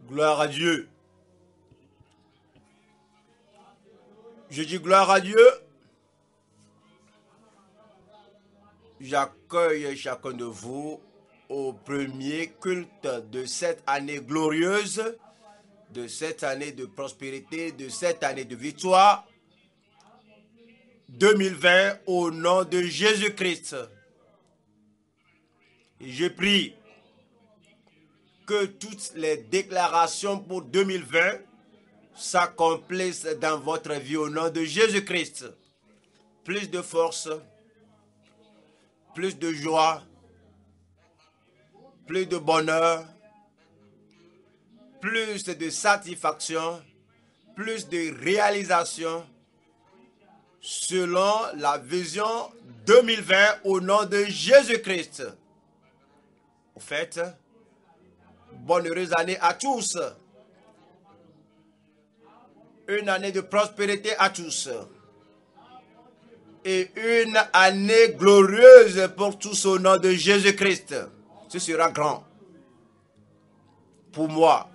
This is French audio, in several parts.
Gloire à Dieu. Je dis gloire à Dieu. J'accueille chacun de vous au premier culte de cette année glorieuse, de cette année de prospérité, de cette année de victoire 2020 au nom de Jésus-Christ. Et je prie que toutes les déclarations pour 2020 s'accomplissent dans votre vie au nom de Jésus-Christ. Plus de force, plus de joie, plus de bonheur, plus de satisfaction, plus de réalisation selon la vision 2020 au nom de Jésus-Christ. Au fait, bonne heureuse année à tous. Une année de prospérité à tous. Et une année glorieuse pour tous au nom de Jésus-Christ. Ce sera grand. Pour moi.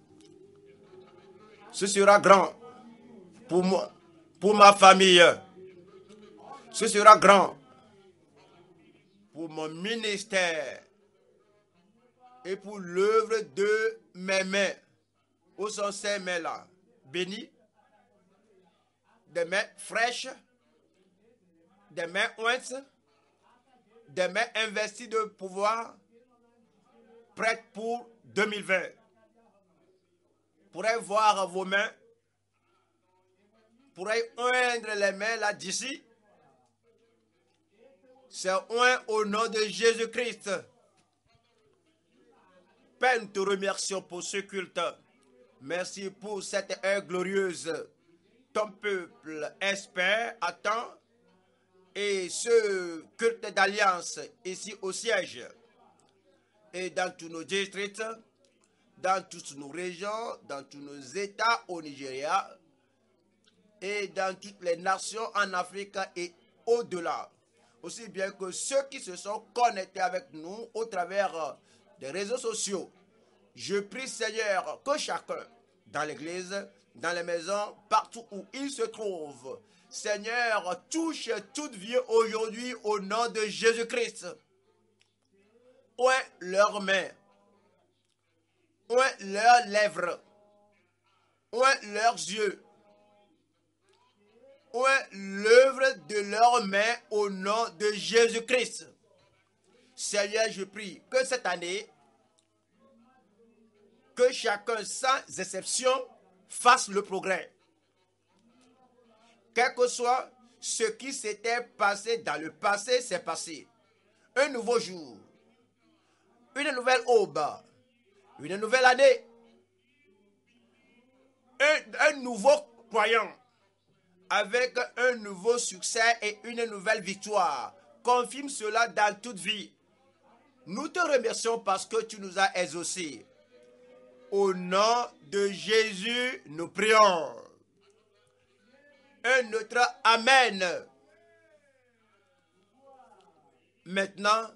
Ce sera grand. Pour moi. Pour ma famille. Ce sera grand. Pour mon ministère. Et pour l'œuvre de mes mains. Où sont ces mains-là? Bénies. Des mains fraîches. Des mains ointes. Des mains investies de pouvoir. Prêtes pour 2020. Pourrais voir vos mains. Pourrais oindre les mains là d'ici. C'est oint au nom de Jésus-Christ. Père, nous te remercions pour ce culte. Merci pour cette heure glorieuse. Ton peuple espère, attend. Et ce culte d'alliance ici au siège. Et dans tous nos districts, dans toutes nos régions, dans tous nos États au Nigeria. Et dans toutes les nations en Afrique et au-delà. Aussi bien que ceux qui se sont connectés avec nous au travers des réseaux sociaux. Je prie, Seigneur, que chacun, dans l'église, dans les maisons, partout où il se trouve, Seigneur, touche toute vie aujourd'hui au nom de Jésus-Christ. Oint leurs mains, oint leurs lèvres, oint leurs yeux, oint l'œuvre de leurs mains au nom de Jésus-Christ. Seigneur, je prie que cette année, que chacun sans exception fasse le progrès. Quel que soit ce qui s'était passé dans le passé, c'est passé. Un nouveau jour, une nouvelle aube, une nouvelle année, un nouveau croyant avec un nouveau succès et une nouvelle victoire. Confirme cela dans toute vie. Nous te remercions parce que tu nous as exaucés. Au nom de Jésus, nous prions. Un autre Amen. Maintenant,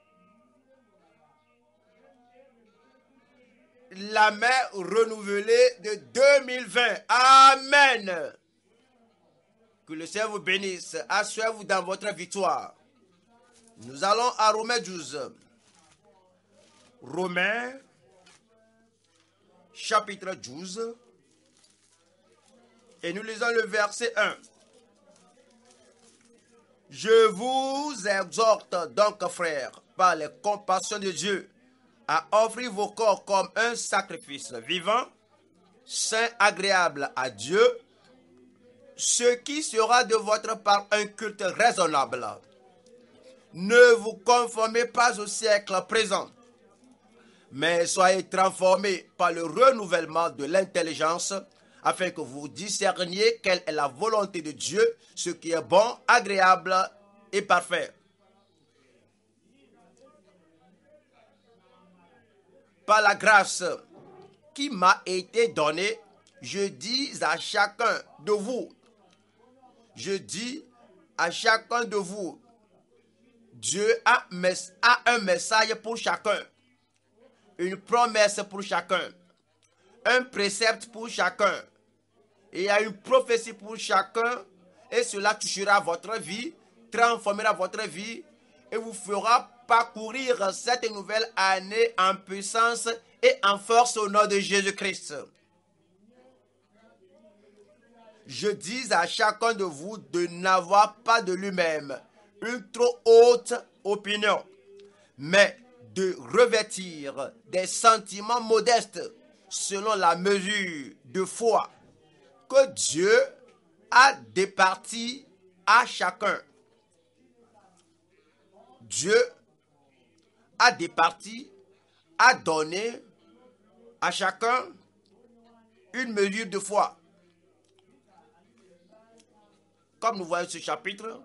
la main renouvelée de 2020. Amen. Que le Seigneur vous bénisse. Asseyez-vous dans votre victoire. Nous allons à Romains 12. Romains, chapitre 12. Et nous lisons le verset 1. Je vous exhorte donc, frères, par les compassions de Dieu, à offrir vos corps comme un sacrifice vivant, saint, agréable à Dieu, ce qui sera de votre part un culte raisonnable. Ne vous conformez pas au siècle présent, mais soyez transformés par le renouvellement de l'intelligence, afin que vous discerniez quelle est la volonté de Dieu, ce qui est bon, agréable et parfait. Par la grâce qui m'a été donnée, je dis à chacun de vous, Dieu a un message pour chacun, une promesse pour chacun. un précepte pour chacun. Et il y a une prophétie pour chacun. Et cela touchera votre vie, transformera votre vie et vous fera parcourir cette nouvelle année en puissance et en force au nom de Jésus-Christ. Je dis à chacun de vous de n'avoir pas de lui-même une trop haute opinion, mais de revêtir des sentiments modestes selon la mesure de foi que Dieu a départi à chacun. Dieu a départi, a donné à chacun une mesure de foi. Comme nous voyons ce chapitre,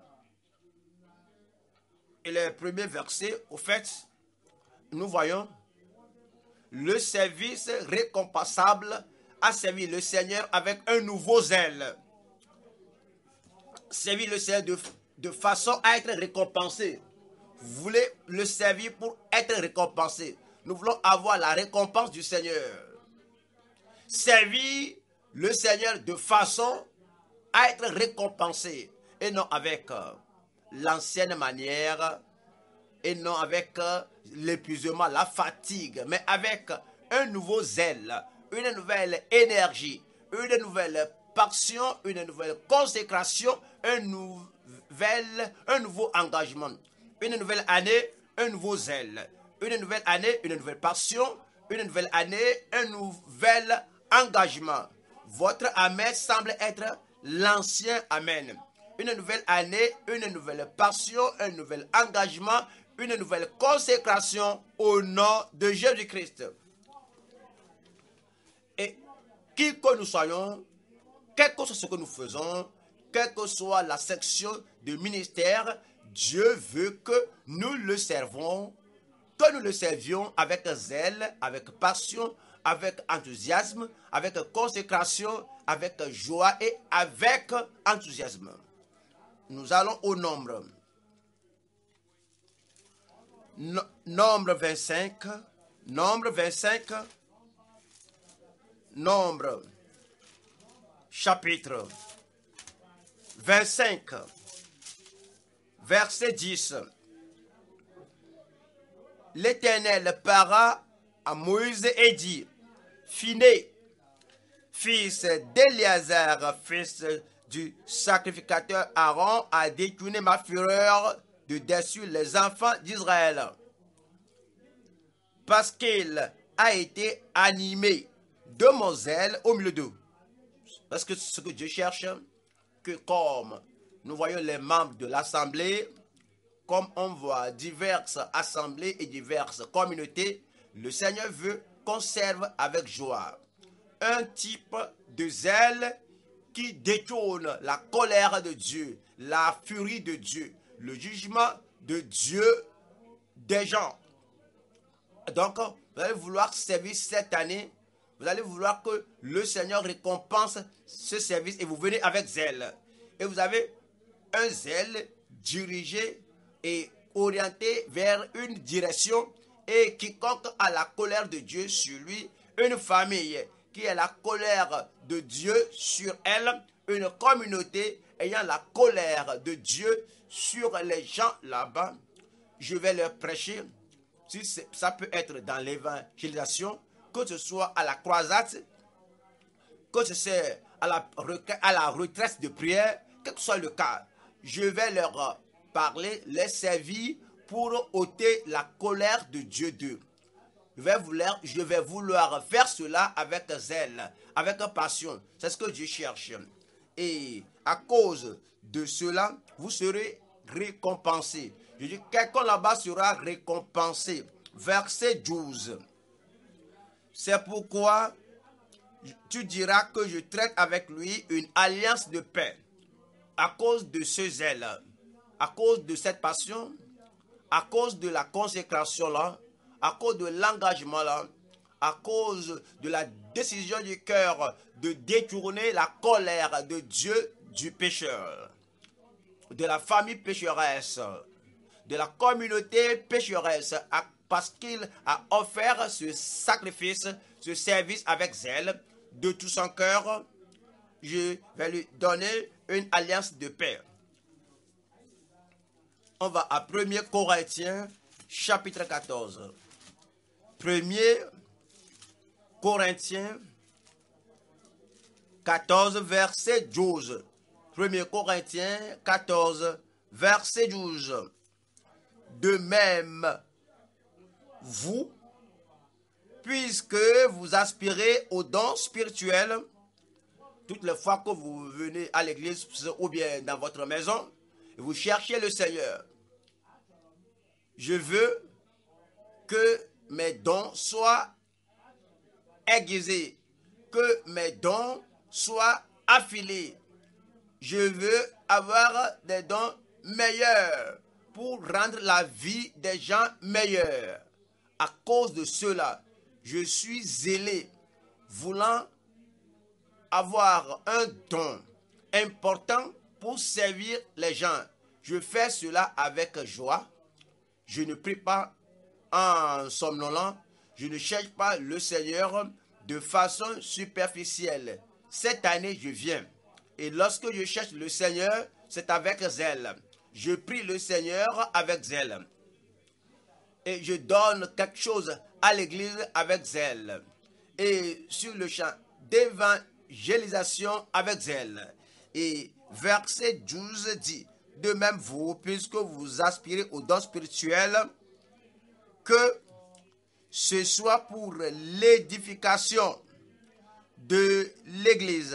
et les premiers versets, au fait, nous voyons le service récompensable a servi le Seigneur avec un nouveau zèle. Servir le Seigneur de façon à être récompensé. Vous voulez le servir pour être récompensé. Nous voulons avoir la récompense du Seigneur. Servir le Seigneur de façon à être récompensé. Et non avec l'ancienne manière. Et non avec l'épuisement, la fatigue. Mais avec un nouveau zèle. Une nouvelle énergie. Une nouvelle passion. Une nouvelle consécration. Un nouveau engagement. Une nouvelle année, un nouveau zèle. Une nouvelle année, une nouvelle passion. Une nouvelle année, un nouvel engagement. Votre amen semble être l'ancien amen. Une nouvelle année, une nouvelle passion, un nouvel engagement, une nouvelle consécration au nom de Jésus-Christ. Et qui que nous soyons, quel que soit ce que nous faisons, quelle que soit la section de ministère, Dieu veut que nous le servons, que nous le servions avec zèle, avec passion, avec enthousiasme, avec consécration, avec joie et avec enthousiasme. Nous allons au nombre. Nombre 25. Nombre 25. Nombre. Chapitre 25. Verset 10. L'Éternel parla à Moïse et dit, Phiné, fils d'Éléazar, fils du sacrificateur Aaron, a détourné ma fureur de dessus les enfants d'Israël, parce qu'il a été animé de mon zèle au milieu d'eux. Parce que ce que Dieu cherche, que comme nous voyons les membres de l'assemblée, comme on voit diverses assemblées et diverses communautés, le Seigneur veut qu'on serve avec joie. Un type de zèle qui détourne la colère de Dieu, la furie de Dieu, le jugement de Dieu des gens. Donc, vous allez vouloir servir cette année, vous allez vouloir que le Seigneur récompense ce service et vous venez avec zèle. Et vous avez un zèle dirigé et orienté vers une direction, et quiconque a la colère de Dieu sur lui, une famille qui a la colère de Dieu sur elle, une communauté ayant la colère de Dieu sur les gens là-bas, je vais leur prêcher. Si ça peut être dans l'évangélisation, que ce soit à la croisade, que ce soit à la retraite de prière, quel que soit le cas, je vais leur parler, les servir pour ôter la colère de Dieu d'eux. Je vais vouloir faire cela avec zèle, avec passion. C'est ce que Dieu cherche. Et à cause de cela, vous serez récompensés. Je dis, quelqu'un là-bas sera récompensé. Verset 12. C'est pourquoi tu diras que je traite avec lui une alliance de paix. À cause de ce zèle, à cause de cette passion, à cause de la consécration-là, à cause de l'engagement-là, à cause de la décision du cœur de détourner la colère de Dieu du pécheur, de la famille pécheresse, de la communauté pécheresse, à parce qu'il a offert ce sacrifice, ce service avec zèle, de tout son cœur, je vais lui donner une alliance de paix. On va à 1 Corinthiens, chapitre 14. 1 Corinthiens 14, verset 12. 1 Corinthiens 14, verset 12. De même, vous, puisque vous aspirez aux dons spirituels, toutes les fois que vous venez à l'église ou bien dans votre maison, et vous cherchez le Seigneur, je veux que mes dons soient aiguisés, que mes dons soient affilés. Je veux avoir des dons meilleurs pour rendre la vie des gens meilleure. À cause de cela, je suis zélé, voulant avoir un don important pour servir les gens. Je fais cela avec joie. Je ne prie pas en somnolent. Je ne cherche pas le Seigneur de façon superficielle. Cette année, je viens. Et lorsque je cherche le Seigneur, c'est avec zèle. Je prie le Seigneur avec zèle. Et je donne quelque chose à l'église avec zèle. Et sur le champ d'évangélisation avec zèle. Et verset 12 dit, de même vous, puisque vous aspirez aux dons spirituels, que ce soit pour l'édification de l'église.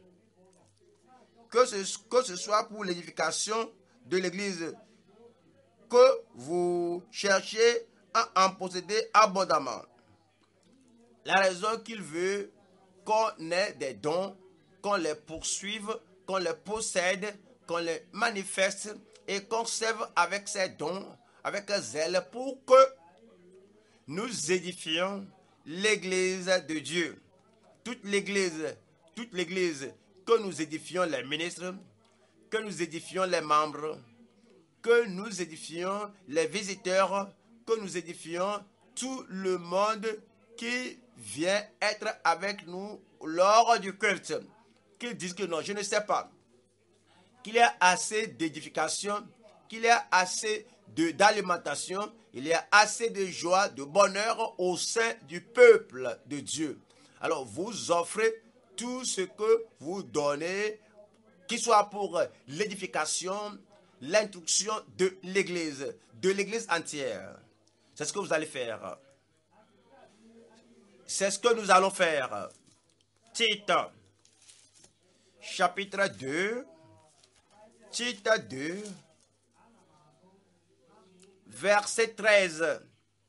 Que ce soit pour l'édification de l'église, que vous cherchez à en posséder abondamment. La raison qu'il veut qu'on ait des dons, qu'on les poursuive, qu'on les possède, qu'on les manifeste et qu'on serve avec ces dons, avec zèle, pour que nous édifions l'église de Dieu. Toute l'église que nous édifions les ministres, que nous édifions les membres, que nous édifions les visiteurs, que nous édifions tout le monde qui vient être avec nous lors du culte. Qu'ils disent que non, je ne sais pas. Qu'il y a assez d'édification, qu'il y a assez d'alimentation, il y a assez de joie, de bonheur au sein du peuple de Dieu. Alors vous offrez tout ce que vous donnez, qu'il soit pour l'édification, l'instruction de l'église entière. C'est ce que vous allez faire. C'est ce que nous allons faire. Tite, chapitre 2, Tite 2, verset 13.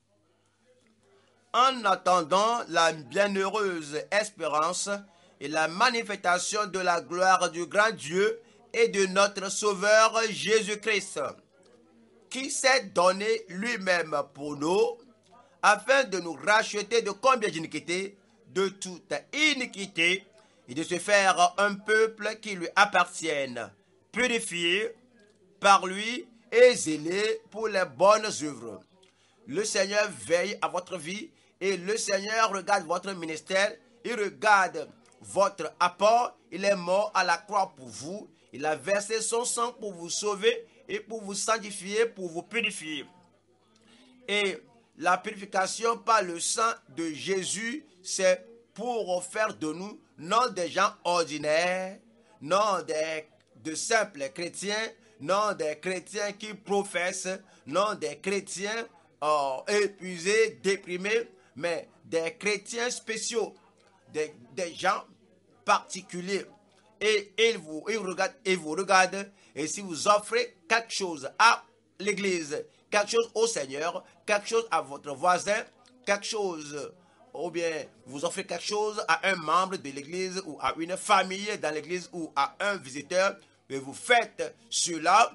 En attendant la bienheureuse espérance et la manifestation de la gloire du grand Dieu et de notre Sauveur Jésus-Christ, qui s'est donné lui-même pour nous, afin de nous racheter de combien d'iniquités, de toute iniquité, et de se faire un peuple qui lui appartienne, purifié par lui et zélé pour les bonnes œuvres. Le Seigneur veille à votre vie et le Seigneur regarde votre ministère, il regarde votre apport, il est mort à la croix pour vous, il a versé son sang pour vous sauver et pour vous sanctifier, pour vous purifier. Et la purification par le sang de Jésus, c'est pour faire de nous non des gens ordinaires, non de simples chrétiens, non des chrétiens qui professent, non des chrétiens épuisés, déprimés, mais des chrétiens spéciaux, des gens particuliers. Et ils vous regardent, et si vous offrez quelque chose à l'église, quelque chose au Seigneur, quelque chose à votre voisin, quelque chose, ou bien vous offrez quelque chose à un membre de l'église ou à une famille dans l'église ou à un visiteur, mais vous faites cela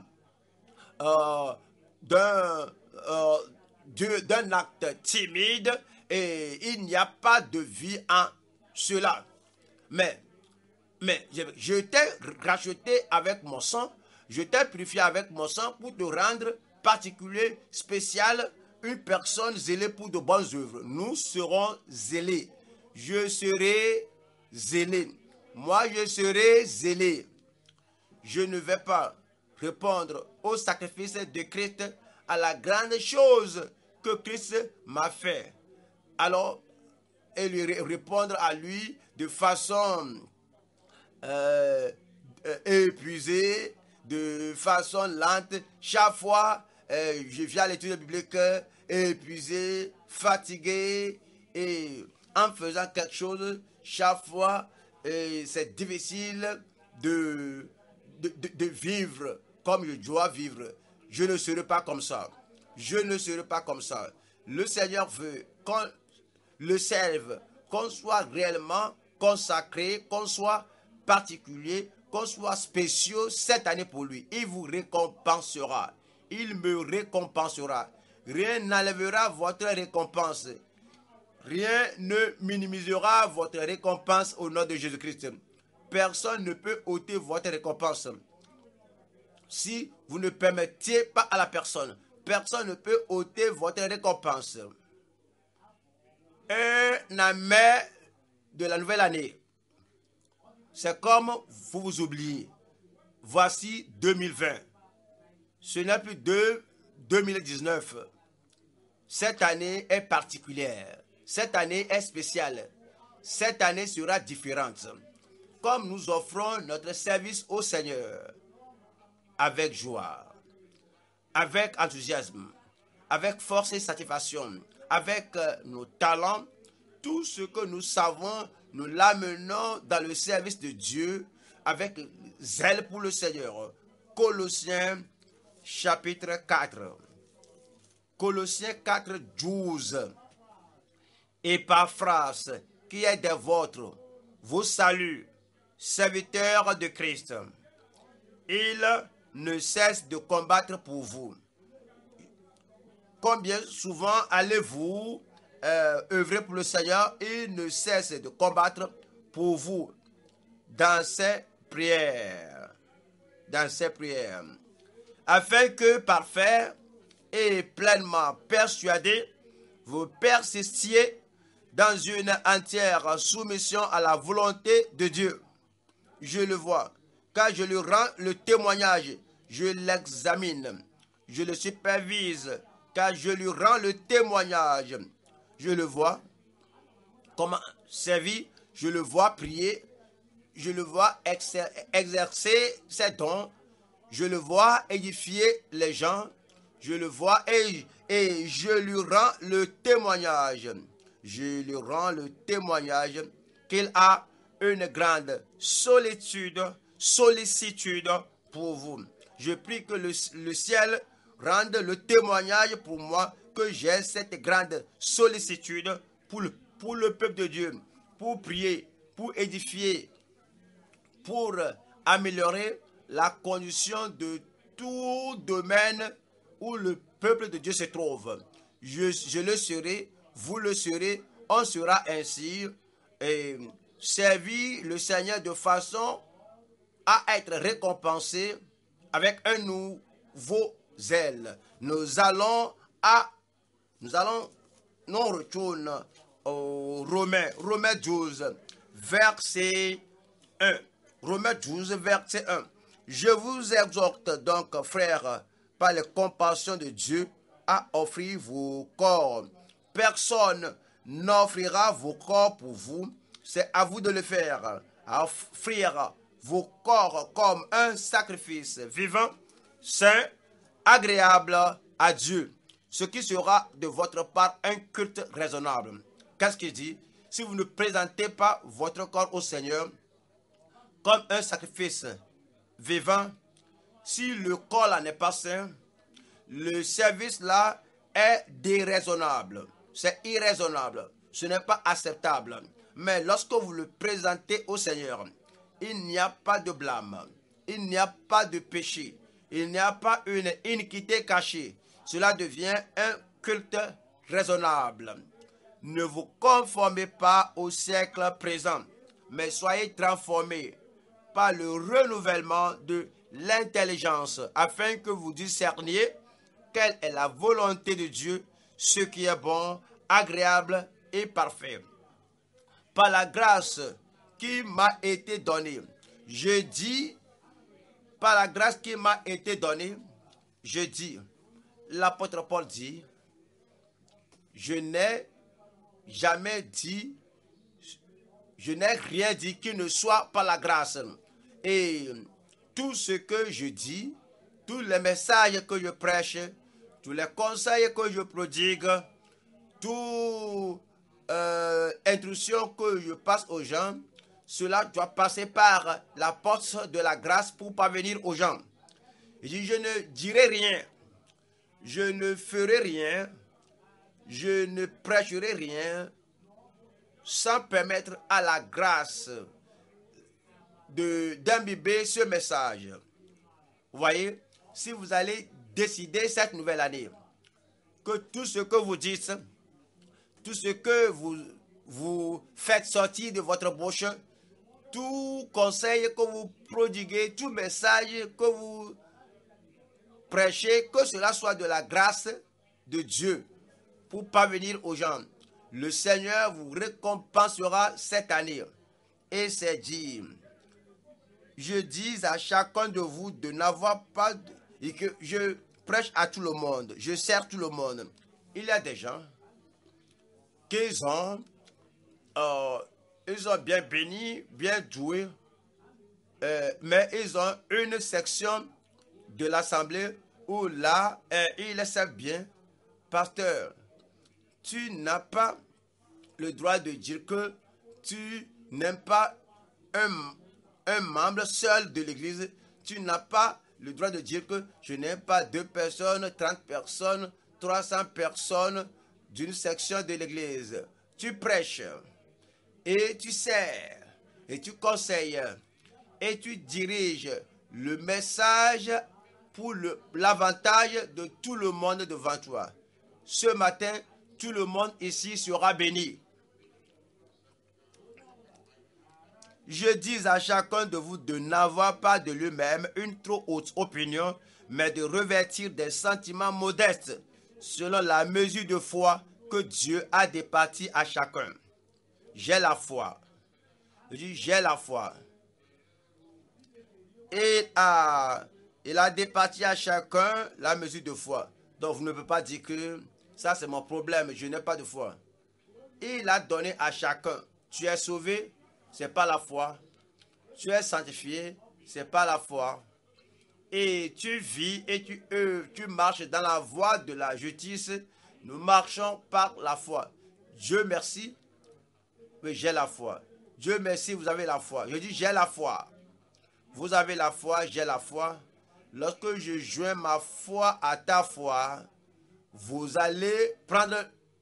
d'un acte timide et il n'y a pas de vie en cela. Mais je t'ai racheté avec mon sang, je t'ai purifié avec mon sang pour te rendre particulier, spécial, une personne zélée pour de bonnes œuvres. Nous serons zélés. Je serai zélé. Moi, je serai zélé. Je ne vais pas répondre au sacrifice de Christ, à la grande chose que Christ m'a fait. Alors, et lui répondre à lui de façon épuisée, de façon lente. Chaque fois, je viens à l'étude biblique épuisé, fatigué, et en faisant quelque chose, chaque fois, c'est difficile de vivre comme je dois vivre. Je ne serai pas comme ça. Je ne serai pas comme ça. Le Seigneur veut qu'on le serve, qu'on soit réellement consacré, qu'on soit particulier, qu'on soit spéciaux cette année pour lui. Il vous récompensera. Il me récompensera. Rien n'enlèvera votre récompense. Rien ne minimisera votre récompense au nom de Jésus-Christ. Personne ne peut ôter votre récompense. Si vous ne permettiez pas à la personne, personne ne peut ôter votre récompense. Un amen de la nouvelle année. C'est comme vous vous oubliez. Voici 2020. Ce n'est plus 2019. Cette année est particulière. Cette année est spéciale. Cette année sera différente. Comme nous offrons notre service au Seigneur avec joie, avec enthousiasme, avec force et satisfaction, avec nos talents, tout ce que nous savons, nous l'amenons dans le service de Dieu avec zèle pour le Seigneur. Colossiens chapitre 4. Colossiens 4, 12. Épaphras, qui est des vôtres, vous salue, serviteur de Christ. Il ne cesse de combattre pour vous. Combien souvent allez-vous œuvrer pour le Seigneur? Il ne cesse de combattre pour vous dans ses prières. Dans ses prières. Afin que, parfait et pleinement persuadé, vous persistiez dans une entière soumission à la volonté de Dieu. Je le vois, car je lui rends le témoignage, je l'examine, je le supervise, car je lui rends le témoignage. Je le vois comment servir, je le vois prier, je le vois exercer ses dons, je le vois édifier les gens, je le vois et je lui rends le témoignage. Je lui rends le témoignage qu'il a une grande sollicitude pour vous. Je prie que le ciel rende le témoignage pour moi que j'ai cette grande sollicitude pour le peuple de Dieu, pour prier, pour édifier, pour améliorer la condition de tout domaine où le peuple de Dieu se trouve. Je le serai, vous le serez, on sera ainsi et servir le Seigneur de façon à être récompensé avec un nouveau zèle. Nous retournons au Romains 12, verset 1. Romains 12, verset 1. Je vous exhorte donc, frères, par les compassions de Dieu, à offrir vos corps. Personne n'offrira vos corps pour vous. C'est à vous de le faire. À offrir vos corps comme un sacrifice vivant, saint, agréable à Dieu. Ce qui sera de votre part un culte raisonnable. Qu'est-ce qu'il dit? Si vous ne présentez pas votre corps au Seigneur comme un sacrifice vivant, si le corps là n'est pas saint, le service là est déraisonnable. C'est irraisonnable. Ce n'est pas acceptable. Mais lorsque vous le présentez au Seigneur, il n'y a pas de blâme. Il n'y a pas de péché. Il n'y a pas une iniquité cachée. Cela devient un culte raisonnable. Ne vous conformez pas au siècle présent, mais soyez transformés par le renouvellement de l'intelligence, afin que vous discerniez quelle est la volonté de Dieu, ce qui est bon, agréable et parfait. Par la grâce qui m'a été donnée, je dis, par la grâce qui m'a été donnée, je dis, l'apôtre Paul dit, je n'ai jamais dit, je n'ai rien dit qui ne soit par la grâce. Et tout ce que je dis, tous les messages que je prêche, tous les conseils que je prodigue, toute instruction que je passe aux gens, cela doit passer par la porte de la grâce pour parvenir aux gens. Il dit, je ne dirai rien, je ne ferai rien, je ne prêcherai rien sans permettre à la grâce d'imbiber ce message. Vous voyez, si vous allez décider cette nouvelle année que tout ce que vous dites, tout ce que vous faites sortir de votre bouche, tout conseil que vous prodiguez, tout message que vous prêchez, que cela soit de la grâce de Dieu pour parvenir aux gens. Le Seigneur vous récompensera cette année. Et c'est dit, je dis à chacun de vous de n'avoir pas, et que je prêche à tout le monde, je sers tout le monde. Il y a des gens qui ils ont bien béni, bien doué, mais ils ont une section de l'assemblée où là, ils savent bien, pasteur, tu n'as pas le droit de dire que tu n'aimes pas un membre seul de l'église. Tu n'as pas le droit de dire que je n'aime pas 2 personnes, 30 personnes, 300 personnes d'une section de l'église. Tu prêches et tu sers et tu conseilles et tu diriges le message pour l'avantage de tout le monde devant toi. Ce matin, tout le monde ici sera béni. Je dis à chacun de vous de n'avoir pas de lui-même une trop haute opinion, mais de revêtir des sentiments modestes, selon la mesure de foi que Dieu a départie à chacun. J'ai la foi. Je dis, j'ai la foi. Et il a départi à chacun la mesure de foi. Donc vous ne pouvez pas dire que ça c'est mon problème, je n'ai pas de foi. Il a donné à chacun. Tu es sauvé, c'est pas la foi. Tu es sanctifié, c'est pas la foi. Et tu vis et tu marches dans la voie de la justice. Nous marchons par la foi. Dieu merci, mais j'ai la foi. Dieu merci, vous avez la foi. Je dis j'ai la foi. Vous avez la foi, j'ai la foi. Lorsque je joins ma foi à ta foi, vous allez prendre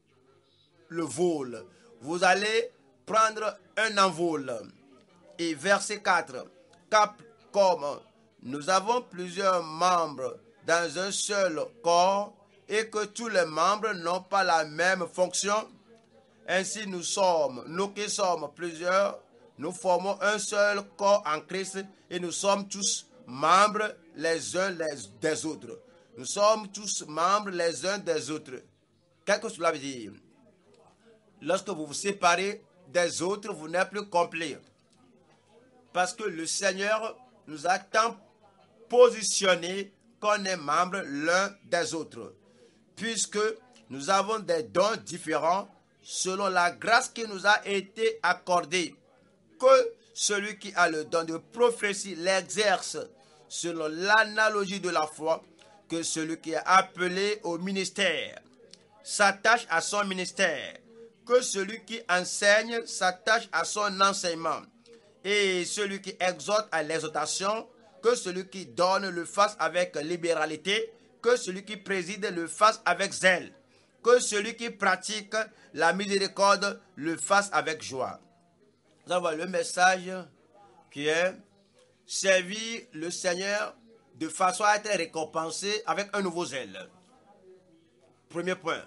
le vol. Vous allez prendre un envol. Et verset 4. Comme nous avons plusieurs membres dans un seul corps et que tous les membres n'ont pas la même fonction, ainsi nous qui sommes plusieurs, nous formons un seul corps en Christ et nous sommes tous membres les uns des autres. Nous sommes tous membres les uns des autres. Qu'est-ce que cela veut dire? Lorsque vous vous séparez des autres, vous n'êtes plus complet. Parce que le Seigneur nous a tant positionnés qu'on est membres l'un des autres. Puisque nous avons des dons différents selon la grâce qui nous a été accordée. Que celui qui a le don de prophétie l'exerce selon l'analogie de la foi, que celui qui est appelé au ministère s'attache à son ministère, que celui qui enseigne s'attache à son enseignement, et celui qui exhorte à l'exhortation, que celui qui donne le fasse avec libéralité, que celui qui préside le fasse avec zèle, que celui qui pratique la miséricorde le fasse avec joie. Nous avons le message qui est servir le Seigneur de façon à être récompensé avec un nouveau zèle. Premier point.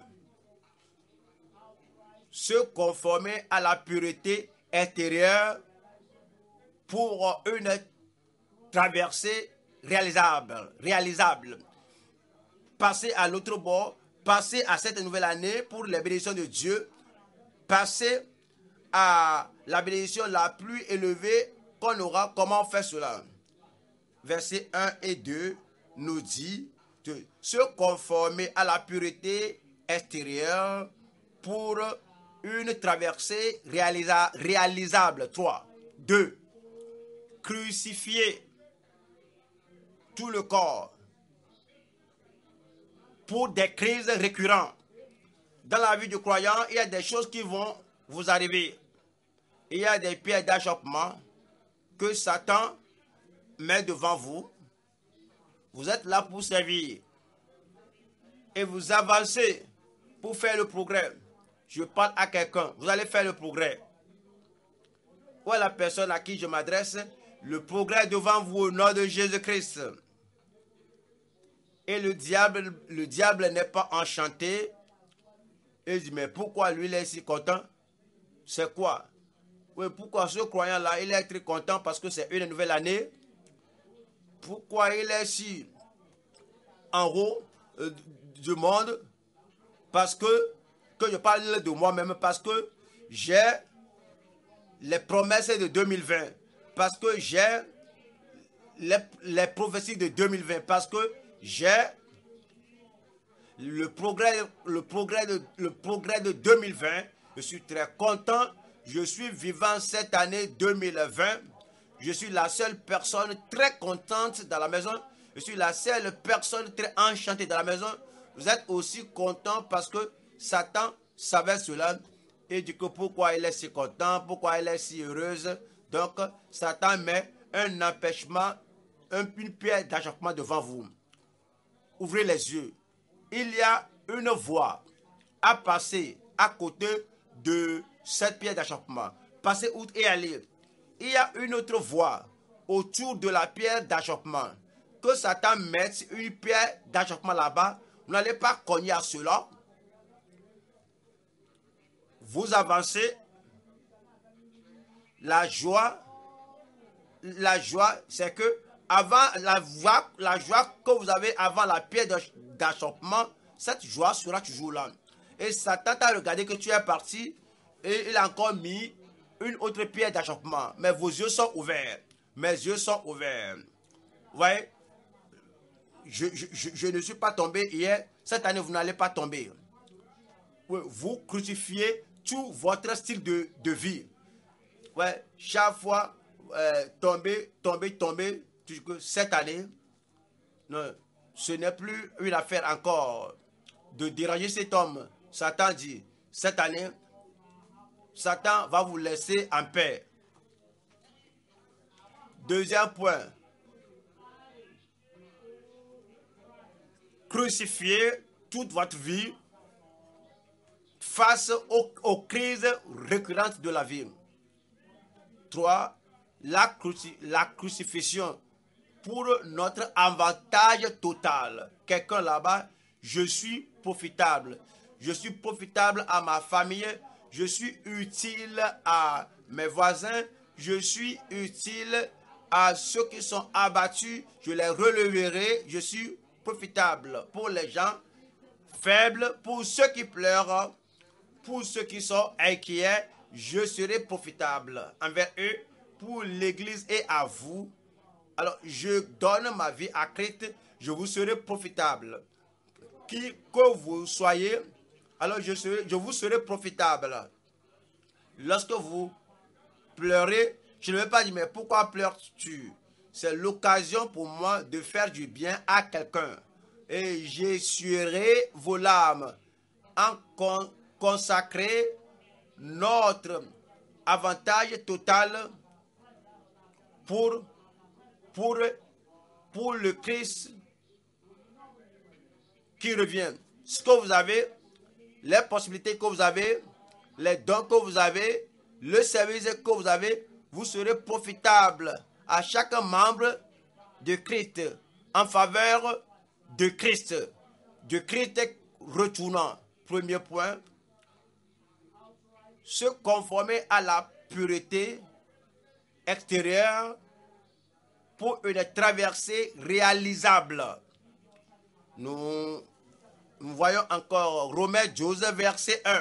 Se conformer à la pureté intérieure pour une traversée réalisable. Passer à l'autre bord passer à cette nouvelle année pour les bénédictions de Dieu, passer à la bénédiction la plus élevée qu'on aura. Comment faire cela? Versets 1 et 2 nous dit de se conformer à la pureté extérieure pour une traversée réalisable. 3. 2. Crucifier tout le corps pour des crises récurrentes. Dans la vie du croyant, il y a des choses qui vont vous arriver. Il y a des pierres d'achoppement que Satan met devant vous. Vous êtes là pour servir. Et vous avancez pour faire le progrès. Je parle à quelqu'un. Vous allez faire le progrès. Ou à la personne à qui je m'adresse, le progrès devant vous au nom de Jésus-Christ. Et le diable n'est pas enchanté. Et il dit, mais pourquoi lui il est si content? C'est quoi? Oui, pourquoi ce croyant-là, il est très content parce que c'est une nouvelle année? Pourquoi il est si en haut du monde? Parce que je parle de moi-même, parce que j'ai les promesses de 2020, parce que j'ai les prophéties de 2020, parce que j'ai le progrès de 2020. Je suis très content. Je suis vivant cette année 2020. Je suis la seule personne très contente dans la maison. Je suis la seule personne très enchantée dans la maison. Vous êtes aussi content parce que Satan savait cela. Et du coup, pourquoi il est si content, pourquoi il est si heureuse. Donc, Satan met un empêchement, une pierre d'achoppement devant vous. Ouvrez les yeux. Il y a une voie à passer à côté de cette pierre d'achoppement. Passez outre et allez. Il y a une autre voie autour de la pierre d'achoppement. Que Satan mette une pierre d'achoppement là-bas, vous n'allez pas cogner à cela. Vous avancez. La joie, c'est que avant la joie que vous avez avant la pierre d'achoppement, cette joie sera toujours là. Et Satan t'a regardé que tu es parti et il a encore mis une autre pierre d'achoppement. Mais vos yeux sont ouverts. Mes yeux sont ouverts. Vous voyez, je ne suis pas tombé hier. Cette année, vous n'allez pas tomber. Vous crucifiez tout votre style de vie. Ouais, chaque fois, tomber. Cette année, non, ce n'est plus une affaire encore de déranger cet homme. Satan dit, cette année, Satan va vous laisser en paix. Deuxième point. Crucifiez toute votre vie face aux crises récurrentes de la vie. 3. La crucifixion pour notre avantage total. Quelqu'un là-bas, je suis profitable. Je suis profitable à ma famille. Je suis utile à mes voisins. Je suis utile à ceux qui sont abattus. Je les releverai. Je suis profitable pour les gens faibles, pour ceux qui pleurent, pour ceux qui sont inquiets. Je serai profitable envers eux, pour l'Église et à vous. Alors, je donne ma vie à Christ, je vous serai profitable. Qui que vous soyez, alors je vous serai profitable. Lorsque vous pleurez, je ne vais pas dire, mais pourquoi pleures-tu? C'est l'occasion pour moi de faire du bien à quelqu'un. Et j'essuierai vos larmes en consacrer notre avantage total pour le Christ qui revient. Ce que vous avez, les possibilités que vous avez, les dons que vous avez, le service que vous avez, vous serez profitable à chaque membre de Christ en faveur de Christ retournant. Premier point, se conformer à la pureté extérieure pour une traversée réalisable. Nous Nous voyons encore Romains 12, verset 1.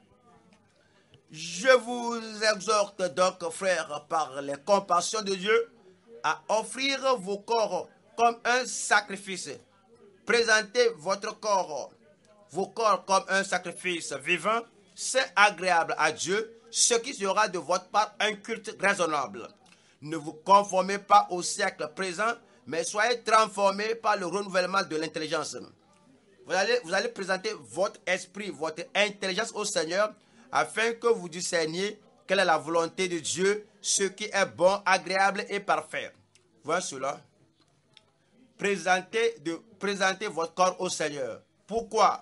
Je vous exhorte donc, frères, par les compassions de Dieu, à offrir vos corps comme un sacrifice. Présentez vos corps comme un sacrifice vivant, c'est agréable à Dieu, ce qui sera de votre part un culte raisonnable. Ne vous conformez pas au siècle présent, mais soyez transformés par le renouvellement de l'intelligence. Vous allez présenter votre esprit, votre intelligence au Seigneur, afin que vous discerniez quelle est la volonté de Dieu, ce qui est bon, agréable et parfait. Voilà cela. Présentez votre corps au Seigneur. Pourquoi?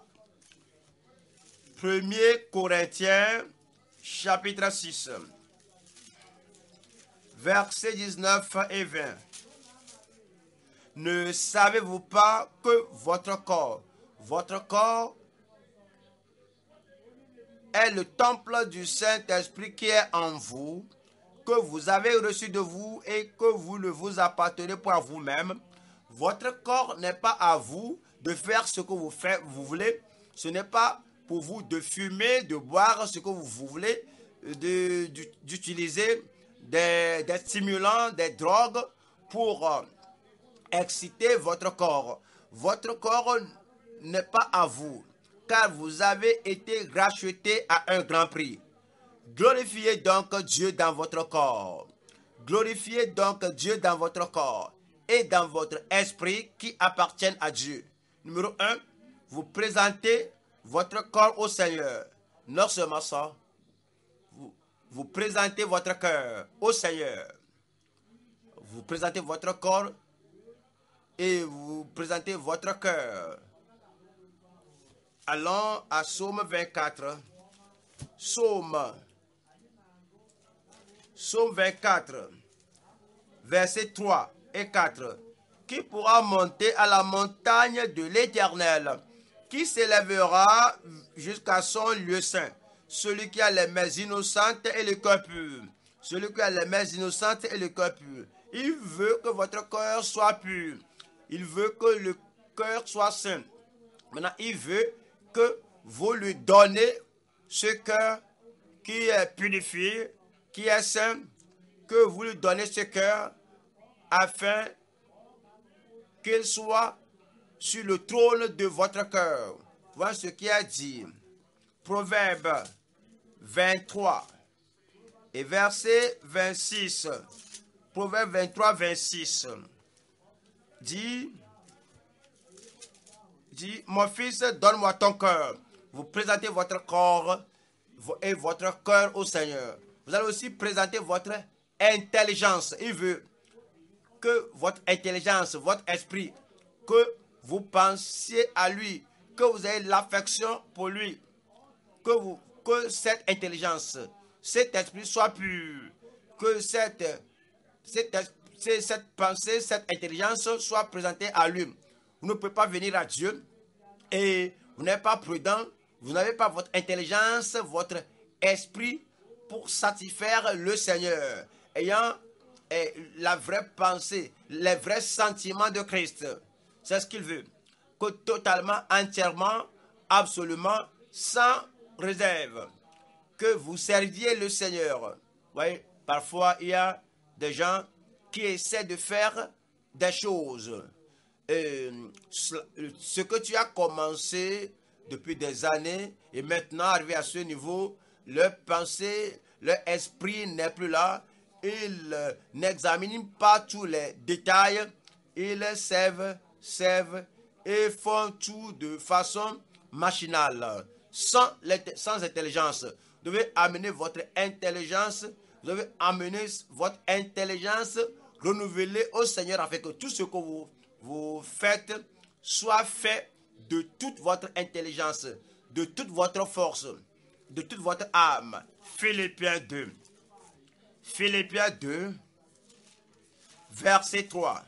1 Corinthiens, chapitre 6, versets 19 et 20. Ne savez-vous pas que votre corps est le temple du Saint-Esprit qui est en vous, que vous avez reçu de vous et que vous ne vous appartenez pas à vous-même. Votre corps n'est pas à vous de faire ce que vous voulez. Ce n'est pas pour vous de fumer, de boire ce que vous voulez, d'utiliser des stimulants, des drogues pour exciter votre corps. Votre corps n'est pas à vous, car vous avez été racheté à un grand prix. Glorifiez donc Dieu dans votre corps. Glorifiez donc Dieu dans votre corps et dans votre esprit qui appartiennent à Dieu. Numéro 1, vous présentez votre corps au Seigneur. Non seulement ça, vous présentez votre cœur au Seigneur. Vous présentez votre corps et vous présentez votre cœur. Allons à Psaume 24. Psaume 24, versets 3 et 4. Qui pourra monter à la montagne de l'Éternel? Qui s'élèvera jusqu'à son lieu saint? Celui qui a les mains innocentes et le cœur pur. Celui qui a les mains innocentes et le cœur pur. Il veut que votre cœur soit pur. Il veut que le cœur soit saint. Maintenant, il veut que vous lui donnez ce cœur qui est purifié, qui est saint, que vous lui donnez ce cœur afin qu'il soit sur le trône de votre cœur. Voilà ce qui est dit. Proverbe 23 et verset 26. Proverbe 23, 26. Dit, mon fils, donne-moi ton cœur. Vous présentez votre corps et votre cœur au Seigneur. Vous allez aussi présenter votre intelligence. Il veut que votre intelligence, votre esprit, que vous pensiez à lui, que vous ayez l'affection pour lui, que cette intelligence, cet esprit soit pur, que cette pensée, cette intelligence soit présentée à lui. Vous ne pouvez pas venir à Dieu et vous n'êtes pas prudent, vous n'avez pas votre intelligence, votre esprit pour satisfaire le Seigneur, ayant la vraie pensée, les vrais sentiments de Christ. C'est ce qu'il veut. Que totalement, entièrement, absolument, sans réserve, que vous serviez le Seigneur. Vous voyez, parfois, il y a des gens qui essaient de faire des choses. Ce que tu as commencé depuis des années et maintenant arrivé à ce niveau, leur pensée, leur esprit n'est plus là. Ils n'examinent pas tous les détails. Ils servent et font tout de façon machinale, sans intelligence. Vous devez amener votre intelligence. Vous devez amener votre intelligence renouvelée au Seigneur afin que tout ce que vous faites soit fait de toute votre intelligence, de toute votre force, de toute votre âme. Philippiens 2. Philippiens 2, verset 3.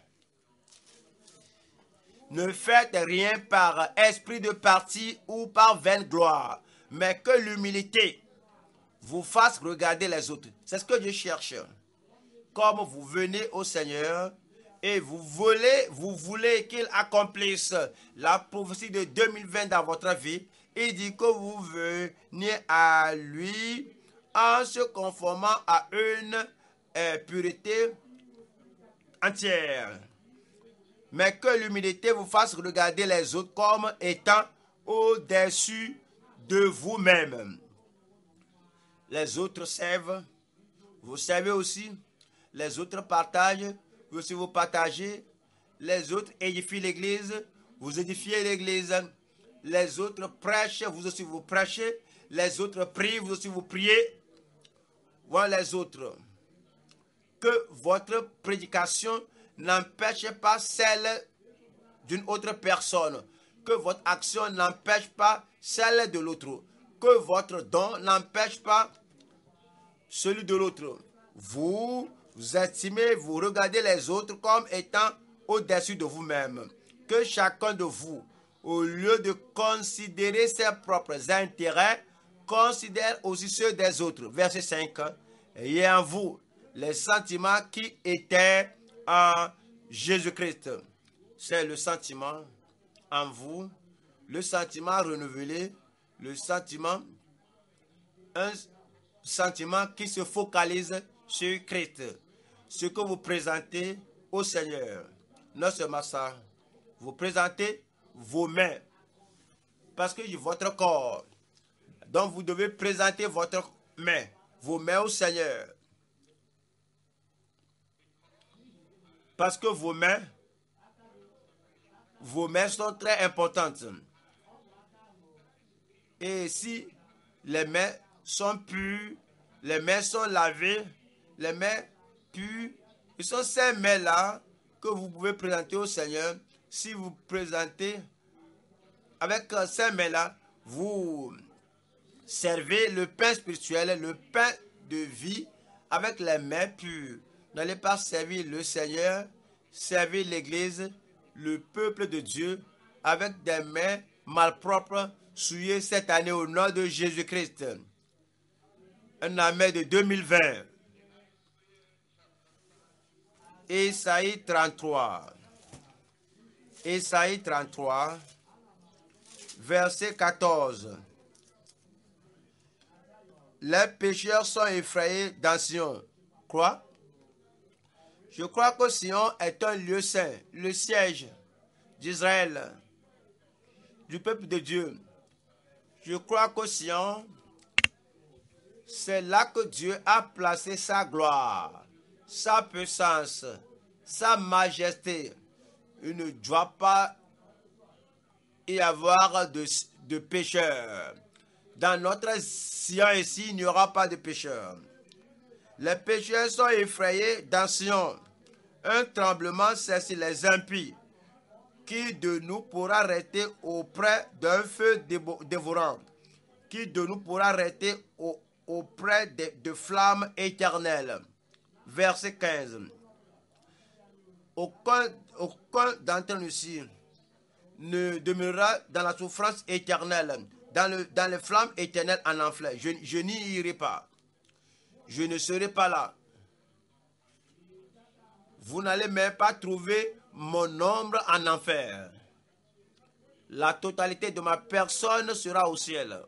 Ne faites rien par esprit de parti ou par vaine gloire, mais que l'humilité vous fasse regarder les autres. C'est ce que Dieu cherche. Comme vous venez au Seigneur et vous voulez qu'il accomplisse la prophétie de 2020 dans votre vie, il dit que vous veniez à lui en se conformant à une pureté entière. Mais que l'humilité vous fasse regarder les autres comme étant au-dessus de vous-même. Les autres servent, vous servez aussi. Les autres partagent, vous aussi vous partagez. Les autres édifient l'église, vous édifiez l'église. Les autres prêchent, vous aussi vous prêchez. Les autres prient, vous aussi vous priez. Voilà les autres. Que votre prédication n'empêche pas celle d'une autre personne. Que votre action n'empêche pas celle de l'autre. Que votre don n'empêche pas celui de l'autre. Vous estimez, vous regardez les autres comme étant au-dessus de vous-même. Que chacun de vous, au lieu de considérer ses propres intérêts, considère aussi ceux des autres. Verset 5. Ayez en vous les sentiments qui étaient en Jésus-Christ. C'est le sentiment en vous, le sentiment renouvelé, le sentiment, un sentiment qui se focalise sur Christ. Ce que vous présentez au Seigneur. Non seulement ça, vous présentez vos mains, parce que votre corps. Donc vous devez présenter votre main, vos mains au Seigneur. Parce que vos mains sont très importantes. Et si les mains sont pures, les mains sont lavées, les mains pures, ce sont ces mains-là que vous pouvez présenter au Seigneur. Si vous présentez avec ces mains-là, vous servez le pain spirituel, le pain de vie avec les mains pures. N'allez pas servir le Seigneur, servir l'Église, le peuple de Dieu avec des mains malpropres, souillées cette année au nom de Jésus-Christ. Un amen de 2020. Ésaïe 33. Ésaïe 33, verset 14. Les pécheurs sont effrayés dans Sion. Quoi? Je crois que Sion est un lieu saint, le siège d'Israël, du peuple de Dieu. Je crois que Sion, c'est là que Dieu a placé sa gloire, sa puissance, sa majesté. Il ne doit pas y avoir de pécheurs. Dans notre Sion ici, il n'y aura pas de pécheurs. Les pécheurs sont effrayés dans Sion. Un tremblement, c'est sur les impies. Qui de nous pourra arrêter auprès d'un feu dévorant? Qui de nous pourra arrêter auprès de flammes éternelles? Verset 15. Aucun d'entre nous ici ne demeurera dans la souffrance éternelle, dans les flammes éternelles en enfer. Je n'y irai pas. Je ne serai pas là. Vous n'allez même pas trouver mon ombre en enfer. La totalité de ma personne sera au ciel.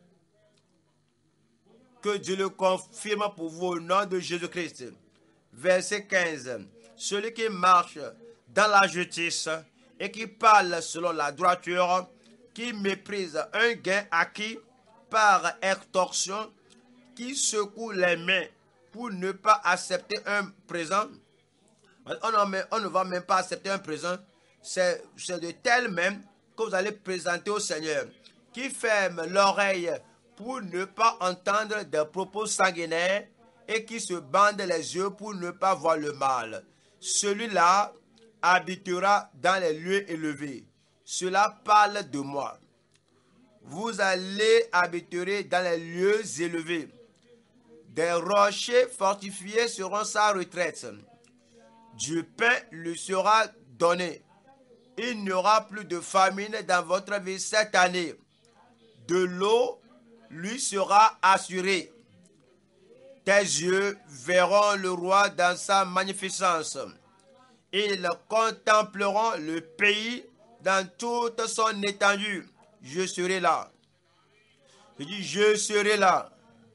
Que Dieu le confirme pour vous au nom de Jésus-Christ. Verset 15. Celui qui marche dans la justice et qui parle selon la droiture, qui méprise un gain acquis par extorsion, qui secoue les mains pour ne pas accepter un présent. On ne va même pas accepter un présent. C'est de telles mêmes que vous allez présenter au Seigneur. Qui ferme l'oreille pour ne pas entendre des propos sanguinaires et qui se bande les yeux pour ne pas voir le mal. Celui-là habitera dans les lieux élevés. Cela parle de moi. Vous allez habiter dans les lieux élevés. Des rochers fortifiés seront sa retraite. Du pain lui sera donné. Il n'y aura plus de famine dans votre vie cette année. De l'eau lui sera assurée. Tes yeux verront le roi dans sa magnificence. Ils contempleront le pays dans toute son étendue. Je serai là. Je dis, je serai là.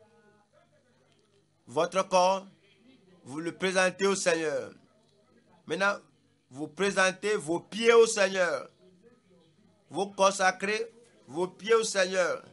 Votre corps, vous le présentez au Seigneur. Maintenant, vous présentez vos pieds au Seigneur. Vous consacrez vos pieds au Seigneur.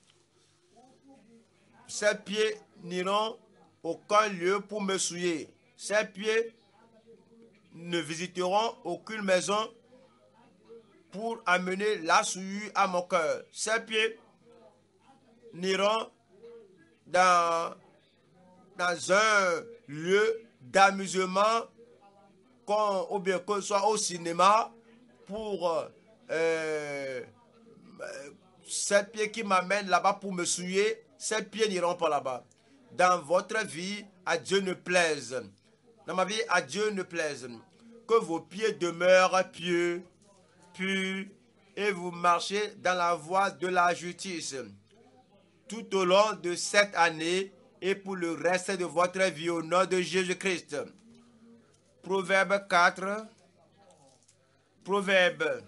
Ces pieds n'iront aucun lieu pour me souiller. Ces pieds ne visiteront aucune maison pour amener la souillure à mon cœur. Ces pieds n'iront dans un lieu d'amusement ou bien que ce soit au cinéma pour ces pieds qui m'amènent là-bas pour me souiller. Ces pieds n'iront pas là-bas. Dans votre vie, à Dieu ne plaise. Dans ma vie, à Dieu ne plaise. Que vos pieds demeurent pieux, purs, et vous marchez dans la voie de la justice. Tout au long de cette année et pour le reste de votre vie au nom de Jésus-Christ. Proverbe 4. Proverbe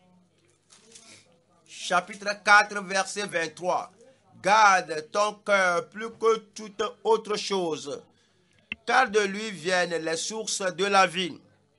chapitre 4, verset 23. Garde ton cœur plus que toute autre chose, car de lui viennent les sources de la vie.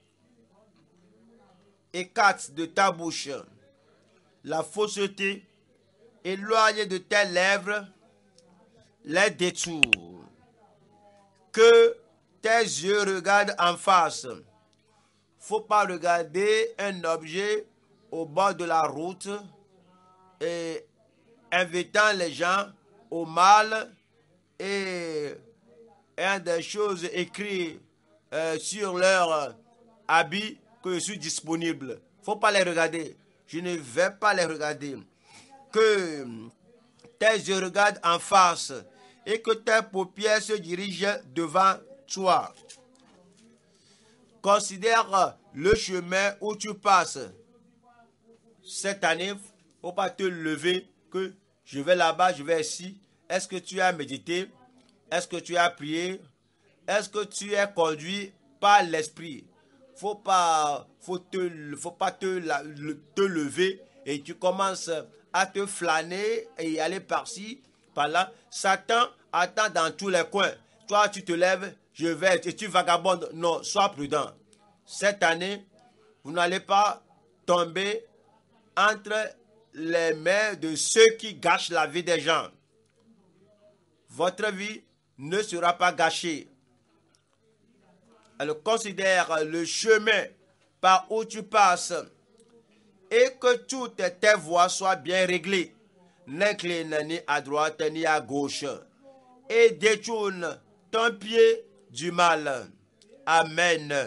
Écarte de ta bouche la fausseté, éloigne de tes lèvres les détours. Que tes yeux regardent en face. Faut pas regarder un objet au bord de la route et invitant les gens au mal et ayant des choses écrites sur leur habit que je suis disponible. Faut pas les regarder. Je ne vais pas les regarder. Que tes yeux regardent en face et que tes paupières se dirigent devant toi. Considère le chemin où tu passes. Cette année, il ne faut pas te lever que je vais là-bas, je vais ici. Est-ce que tu as médité? Est-ce que tu as prié? Est-ce que tu es conduit par l'esprit? Faut pas te lever et tu commences à te flâner et aller par-ci, par-là. Satan attend dans tous les coins. Toi, tu te lèves, je vais, et tu vagabondes. Non, sois prudent. Cette année, vous n'allez pas tomber entre les mains de ceux qui gâchent la vie des gens. Votre vie ne sera pas gâchée. Elle considère le chemin par où tu passes et que toutes tes voies soient bien réglées. N'incline ni à droite ni à gauche et détourne ton pied du mal. Amen.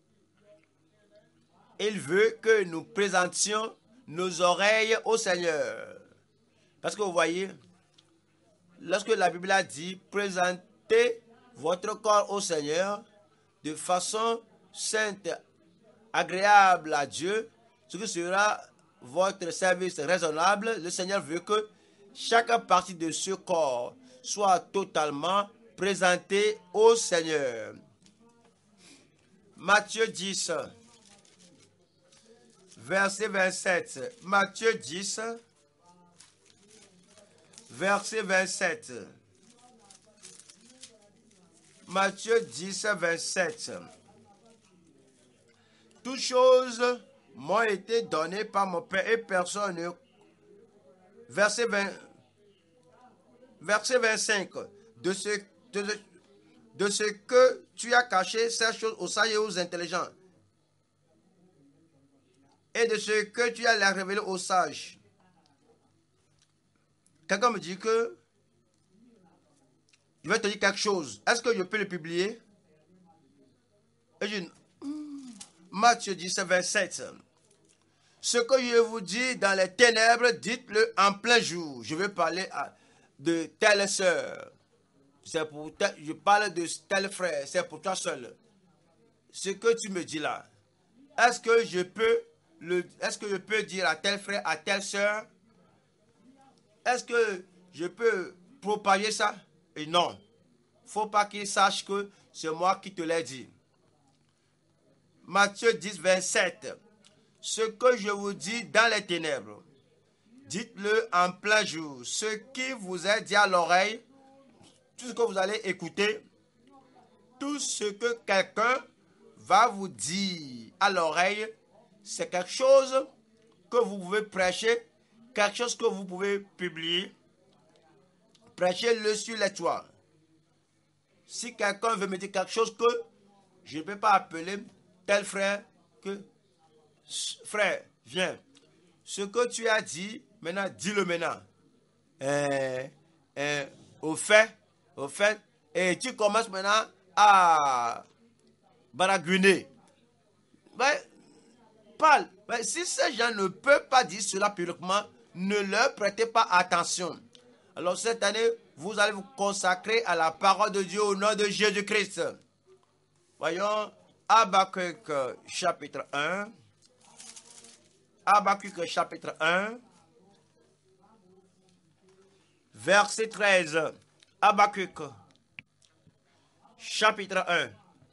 Il veut que nous présentions nos oreilles au Seigneur. Parce que vous voyez, lorsque la Bible a dit présentez votre corps au Seigneur de façon sainte, agréable à Dieu, ce qui sera votre service raisonnable, le Seigneur veut que chaque partie de ce corps soit totalement présentée au Seigneur. Matthieu 10, verset 27. Matthieu 10, verset 27. Matthieu 10, 27. Toutes choses m'ont été données par mon Père et personne ne... Verset 25. De ce que tu as caché ces choses aux sages et aux intelligents. Et de ce que tu as révélé aux sages. Quelqu'un me dit que je vais te dire quelque chose. Est-ce que je peux le publier? Et je dis, Matthieu 10, 27. Ce que je vous dis dans les ténèbres, dites-le en plein jour. Je vais parler de telle sœur. Je parle de tel frère. C'est pour toi seul. Ce que tu me dis là. Est-ce que je peux dire à tel frère, à telle sœur? Est-ce que je peux propager ça? Et non. Faut pas qu'il sache que c'est moi qui te l'ai dit. Matthieu 10, 27. Ce que je vous dis dans les ténèbres, dites-le en plein jour. Ce qui vous est dit à l'oreille, tout ce que vous allez écouter, tout ce que quelqu'un va vous dire à l'oreille, c'est quelque chose que vous pouvez prêcher, quelque chose que vous pouvez publier. Prêchez-le sur les toits. Si quelqu'un veut me dire quelque chose que je ne peux pas appeler tel frère, que frère, viens. Ce que tu as dit, maintenant, dis-le maintenant. Au fait, et tu commences maintenant à baragouiner. Parle. Mais si ces gens ne peuvent pas dire cela publiquement, ne leur prêtez pas attention. Alors cette année, vous allez vous consacrer à la parole de Dieu au nom de Jésus-Christ. Voyons, Habakkuk chapitre 1. Habakkuk chapitre 1. Verset 13. Habakkuk chapitre 1.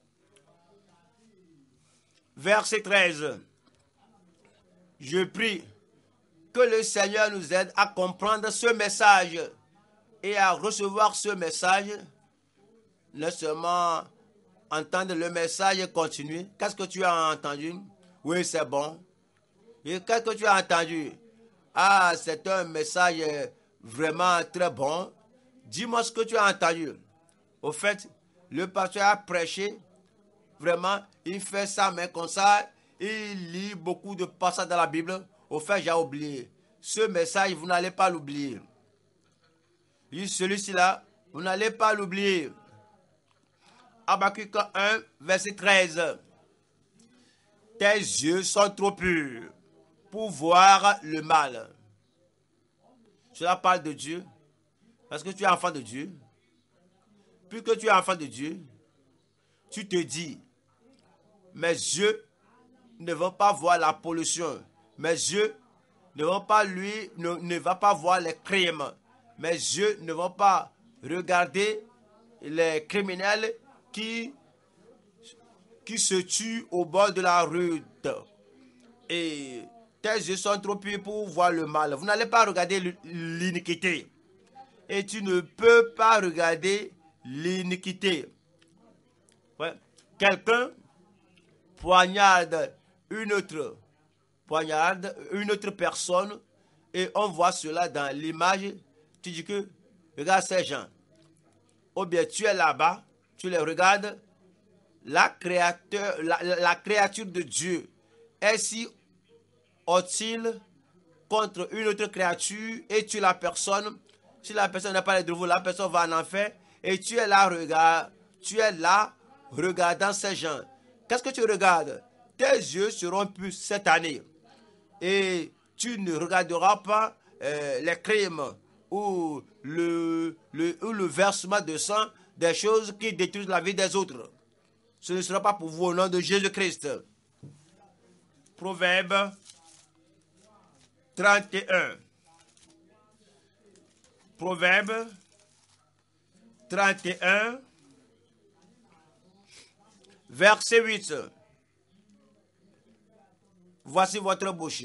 Verset 13. Je prie que le Seigneur nous aide à comprendre ce message et à recevoir ce message. Non seulement entendre le message et continuer. Qu'est-ce que tu as entendu? Oui, c'est bon. Et qu'est-ce que tu as entendu? Ah, c'est un message vraiment très bon. Dis-moi ce que tu as entendu. Au fait, le pasteur a prêché. Vraiment, il fait ça, mais comme ça, il lit beaucoup de passages dans la Bible. Au fait, j'ai oublié. Ce message, vous n'allez pas l'oublier. Celui-ci là, vous n'allez pas l'oublier. Habakkuk 1, verset 13. Tes yeux sont trop purs pour voir le mal. Cela parle de Dieu. Parce que tu es enfant de Dieu. Puisque tu es enfant de Dieu, tu te dis, mes yeux ne vont pas voir la pollution. Mes yeux ne vont pas ne va pas voir les crimes. Mes yeux ne vont pas regarder les criminels qui se tuent au bord de la rue. Et tes yeux sont trop purs pour voir le mal. Vous n'allez pas regarder l'iniquité. Et tu ne peux pas regarder l'iniquité. Ouais. Quelqu'un poignarde une autre personne et on voit cela dans l'image. Tu dis que regarde ces gens. Ou bien tu es là-bas, tu les regardes. La créature de Dieu est si hostile contre une autre créature et tue la personne. Si la personne n'a pas les droits, la personne va en enfer. Et tu es là, regardant ces gens. Qu'est-ce que tu regardes? Tes yeux seront purs cette année. Et tu ne regarderas pas les crimes ou le versement de sang, des choses qui détruisent la vie des autres. Ce ne sera pas pour vous au nom de Jésus-Christ. Proverbe 31. Proverbe 31, verset 8. Voici votre bouche.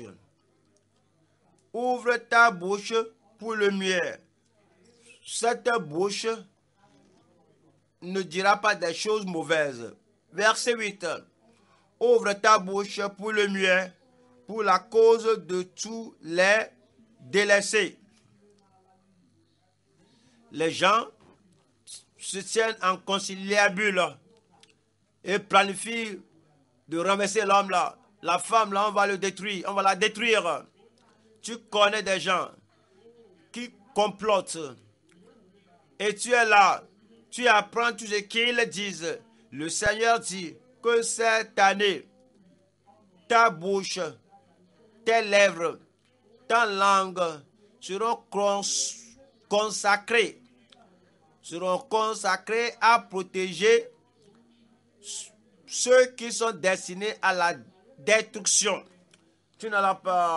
Ouvre ta bouche pour le mieux. Cette bouche ne dira pas des choses mauvaises. Verset 8. Ouvre ta bouche pour le mieux, pour la cause de tous les délaissés. Les gens se tiennent en conciliabule et planifient de renverser l'homme là. La femme là, on va le détruire, on va la détruire. Tu connais des gens qui complotent et tu es là, tu apprends tout ce qu'ils disent. Le Seigneur dit que cette année, ta bouche, tes lèvres, ta langue seront consacrés à protéger ceux qui sont destinés à la destruction. Tu ne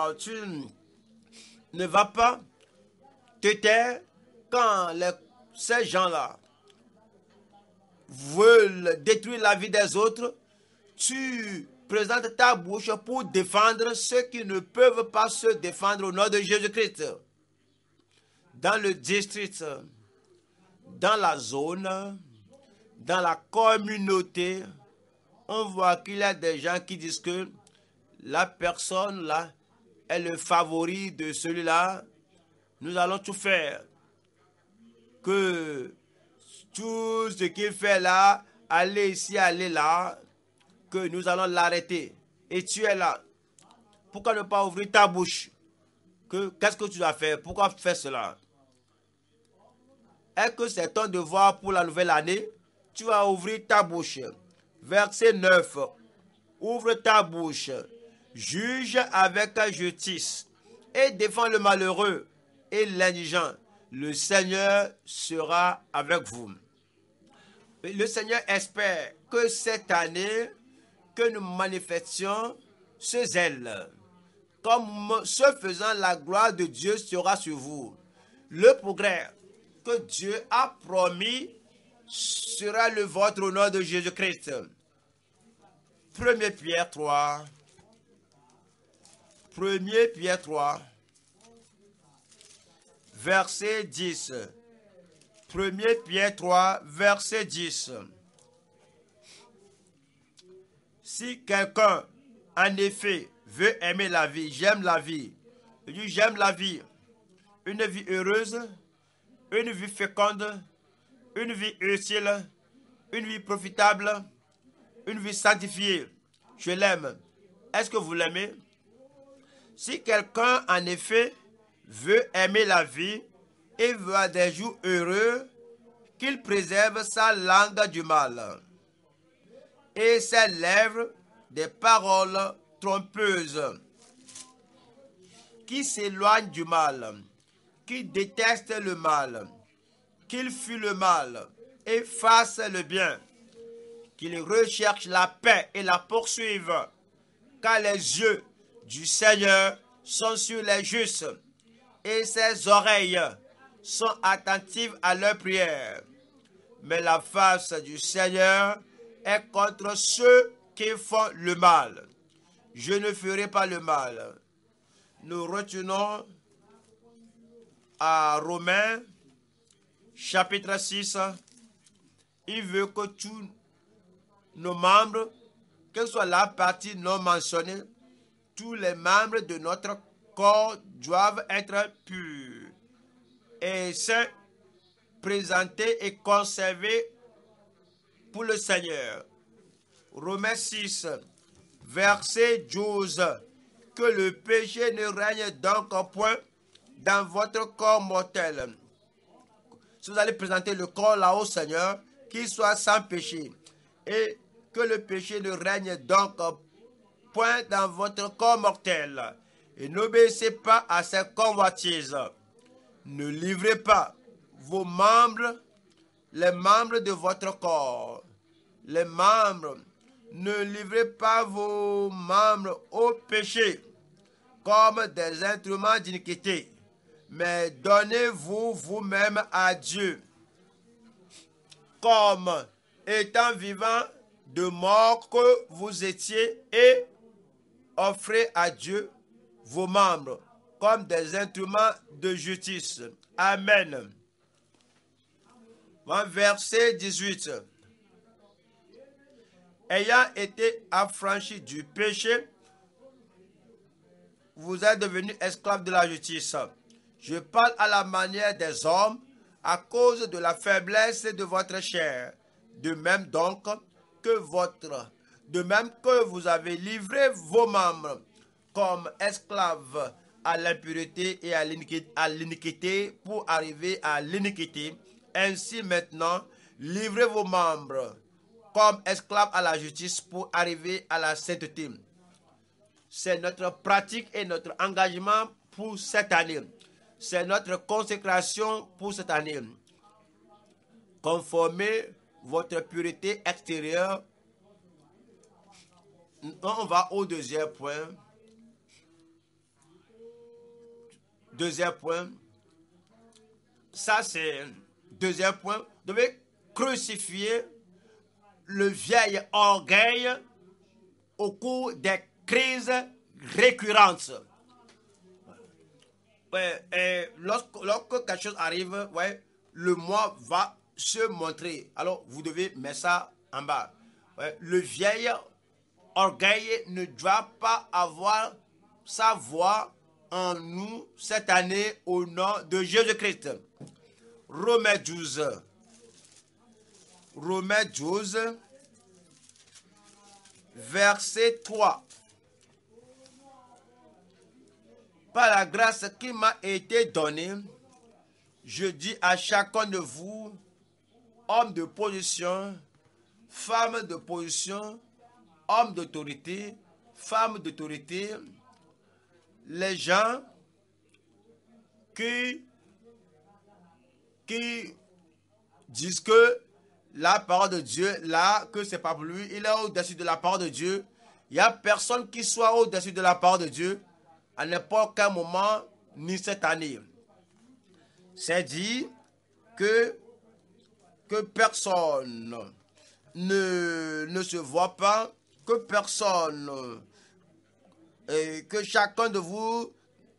vas pas te taire quand ces gens-là veulent détruire la vie des autres. Tu présente ta bouche pour défendre ceux qui ne peuvent pas se défendre au nom de Jésus-Christ. Dans le district, dans la zone, dans la communauté, on voit qu'il y a des gens qui disent que la personne là est le favori de celui-là. Nous allons tout faire que tout ce qu'il fait là, aller ici, aller là, que nous allons l'arrêter. Et tu es là. Pourquoi ne pas ouvrir ta bouche? Qu'est-ce que tu dois faire? Pourquoi faire cela? Est-ce que c'est ton devoir pour la nouvelle année? Tu vas ouvrir ta bouche. Verset 9. Ouvre ta bouche. Juge avec justice et défends le malheureux et l'indigent. Le Seigneur sera avec vous. Le Seigneur espère que cette année, que nous manifestions ce zèle. Comme ce faisant, la gloire de Dieu sera sur vous. Le progrès que Dieu a promis sera le vôtre au nom de Jésus-Christ. 1 Pierre 3. 1 Pierre 3. Verset 10. 1 Pierre 3, verset 10. Si quelqu'un, en effet, veut aimer la vie, j'aime la vie. Je dis, j'aime la vie. Une vie heureuse, une vie féconde, une vie utile, une vie profitable, une vie sanctifiée. Je l'aime. Est-ce que vous l'aimez? Si quelqu'un, en effet, veut aimer la vie et veut des jours heureux, qu'il préserve sa langue du mal et ses lèvres des paroles trompeuses, qui s'éloigne du mal, qui déteste le mal, qu'il fuit le mal et fasse le bien, qu'il recherche la paix et la poursuive, car les yeux du Seigneur sont sur les justes et ses oreilles sont attentives à leurs prières. Mais la face du Seigneur est contre ceux qui font le mal. Je ne ferai pas le mal. Nous retenons à Romains, chapitre 6. Il veut que tous nos membres, quelle soit la partie non mentionnée, tous les membres de notre corps doivent être purs et saints, présentés et conservés pour le Seigneur. Romains 6, verset 12. Que le péché ne règne donc point dans votre corps mortel. Si vous allez présenter le corps là au Seigneur, qu'il soit sans péché. Et que le péché ne règne donc point dans votre corps mortel. Et n'obéissez pas à ces convoitises. Ne livrez pas vos membres, les membres de votre corps. Les membres, ne livrez pas vos membres au péché comme des instruments d'iniquité, mais donnez-vous vous-même à Dieu comme étant vivant de mort que vous étiez et offrez à Dieu vos membres comme des instruments de justice. Amen. Verset 18. Ayant été affranchis du péché, vous êtes devenus esclaves de la justice. Je parle à la manière des hommes à cause de la faiblesse de votre chair. De même donc que vous avez livré vos membres comme esclaves à l'impureté et à l'iniquité pour arriver à l'iniquité. Ainsi maintenant, livrez vos membres comme esclaves à la justice pour arriver à la sainteté. C'est notre pratique et notre engagement pour cette année. C'est notre consécration pour cette année. Conformez votre pureté extérieure. On va au deuxième point. Deuxième point. Ça, c'est deuxième point. Vous devez crucifier le vieil orgueil au cours des crises récurrentes. Ouais, et lorsque quelque chose arrive, ouais, le moi va se montrer. Alors, vous devez mettre ça en bas. Ouais, le vieil orgueil ne doit pas avoir sa voix en nous cette année au nom de Jésus-Christ. Romains 12. Romains 12, verset 3. Par la grâce qui m'a été donnée, je dis à chacun de vous, homme de position, femme de position, homme d'autorité, femme d'autorité, les gens qui disent que la parole de Dieu, là, que c'est pas pour lui, il est au-dessus de la parole de Dieu. Il n'y a personne qui soit au-dessus de la parole de Dieu à n'importe quel moment, ni cette année. C'est dit que personne ne se voit pas, que personne, que chacun de vous,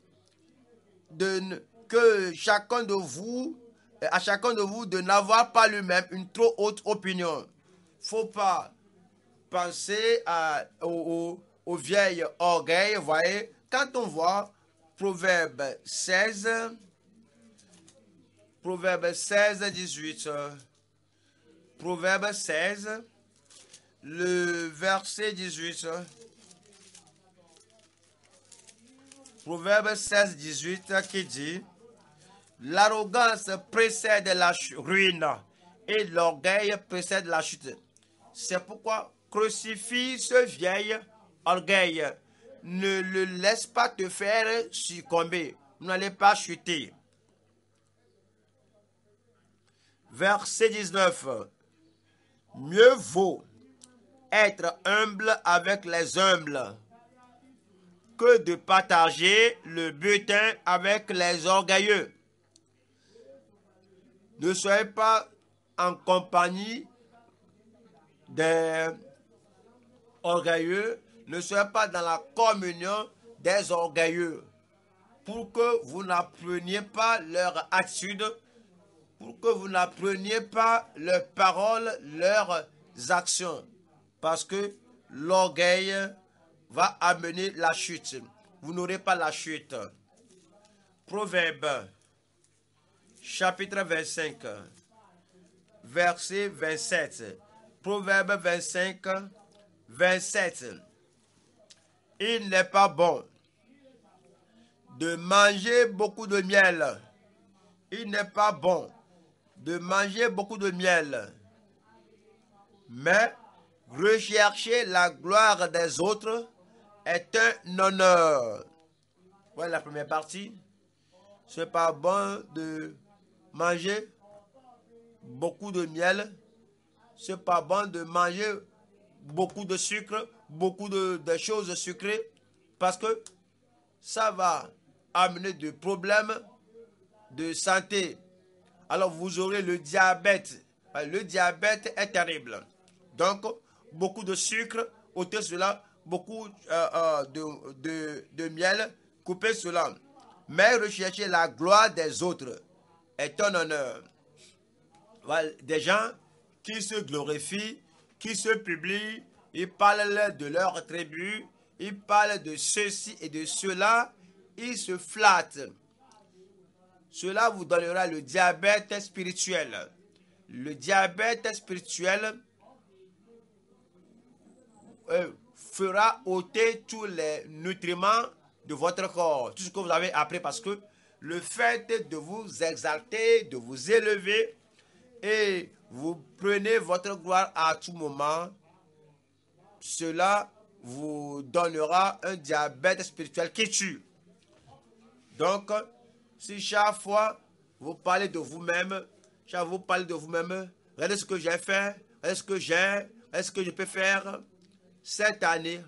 à chacun de vous de n'avoir pas lui-même une trop haute opinion. Faut pas penser au vieil orgueil, vous voyez, quand on voit Proverbe 16, 18, Proverbe 16, le verset 18, Proverbe 16, 18 qui dit: l'arrogance précède la ruine et l'orgueil précède la chute. C'est pourquoi crucifie ce vieil orgueil. Ne le laisse pas te faire succomber. Vous n'allez pas chuter. Verset 19. Mieux vaut être humble avec les humbles que de partager le butin avec les orgueilleux. Ne soyez pas en compagnie des orgueilleux, ne soyez pas dans la communion des orgueilleux, pour que vous n'appreniez pas leur attitude, pour que vous n'appreniez pas leurs paroles, leurs actions, parce que l'orgueil va amener la chute. Vous n'aurez pas la chute. Proverbe, chapitre 25, verset 27. Proverbe 25, 27. Il n'est pas bon de manger beaucoup de miel. Il n'est pas bon de manger beaucoup de miel. Mais rechercher la gloire des autres est un honneur. Voilà la première partie. C'est pas bon de manger beaucoup de miel. C'est pas bon de manger beaucoup de sucre, beaucoup de choses sucrées, parce que ça va amener des problèmes de santé. Alors vous aurez le diabète. Le diabète est terrible. Donc, beaucoup de sucre, ôtez cela, beaucoup de miel, coupez cela. Mais rechercher la gloire des autres est un honneur. Voilà, des gens qui se glorifient, qui se publient, ils parlent de leur tribu, ils parlent de ceci et de cela, ils se flattent. Cela vous donnera le diabète spirituel. Le diabète spirituel fera ôter tous les nutriments de votre corps, tout ce que vous avez appris, parce que le fait de vous exalter, de vous élever, et vous prenez votre gloire à tout moment, cela vous donnera un diabète spirituel qui tue. Donc, si chaque fois vous parlez de vous-même, chaque fois vous parlez de vous-même, regardez ce que j'ai fait, regardez ce que j'ai, regardez ce que je peux faire cette année,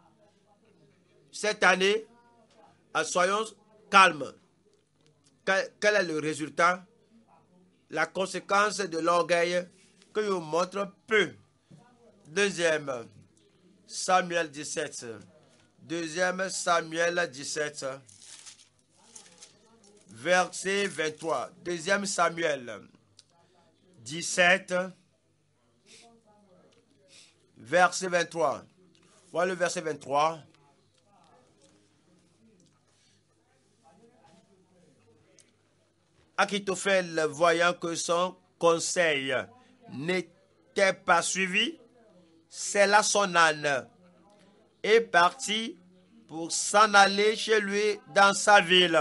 soyons calmes. Quel est le résultat? La conséquence de l'orgueil que je vous montre peu. Deuxième, Samuel 17. 2 Samuel 17. Verset 23. 2 Samuel 17. Verset 23. Voilà le verset 23. Achitophel, voyant que son conseil n'était pas suivi, sella son âne et partit pour s'en aller chez lui dans sa ville.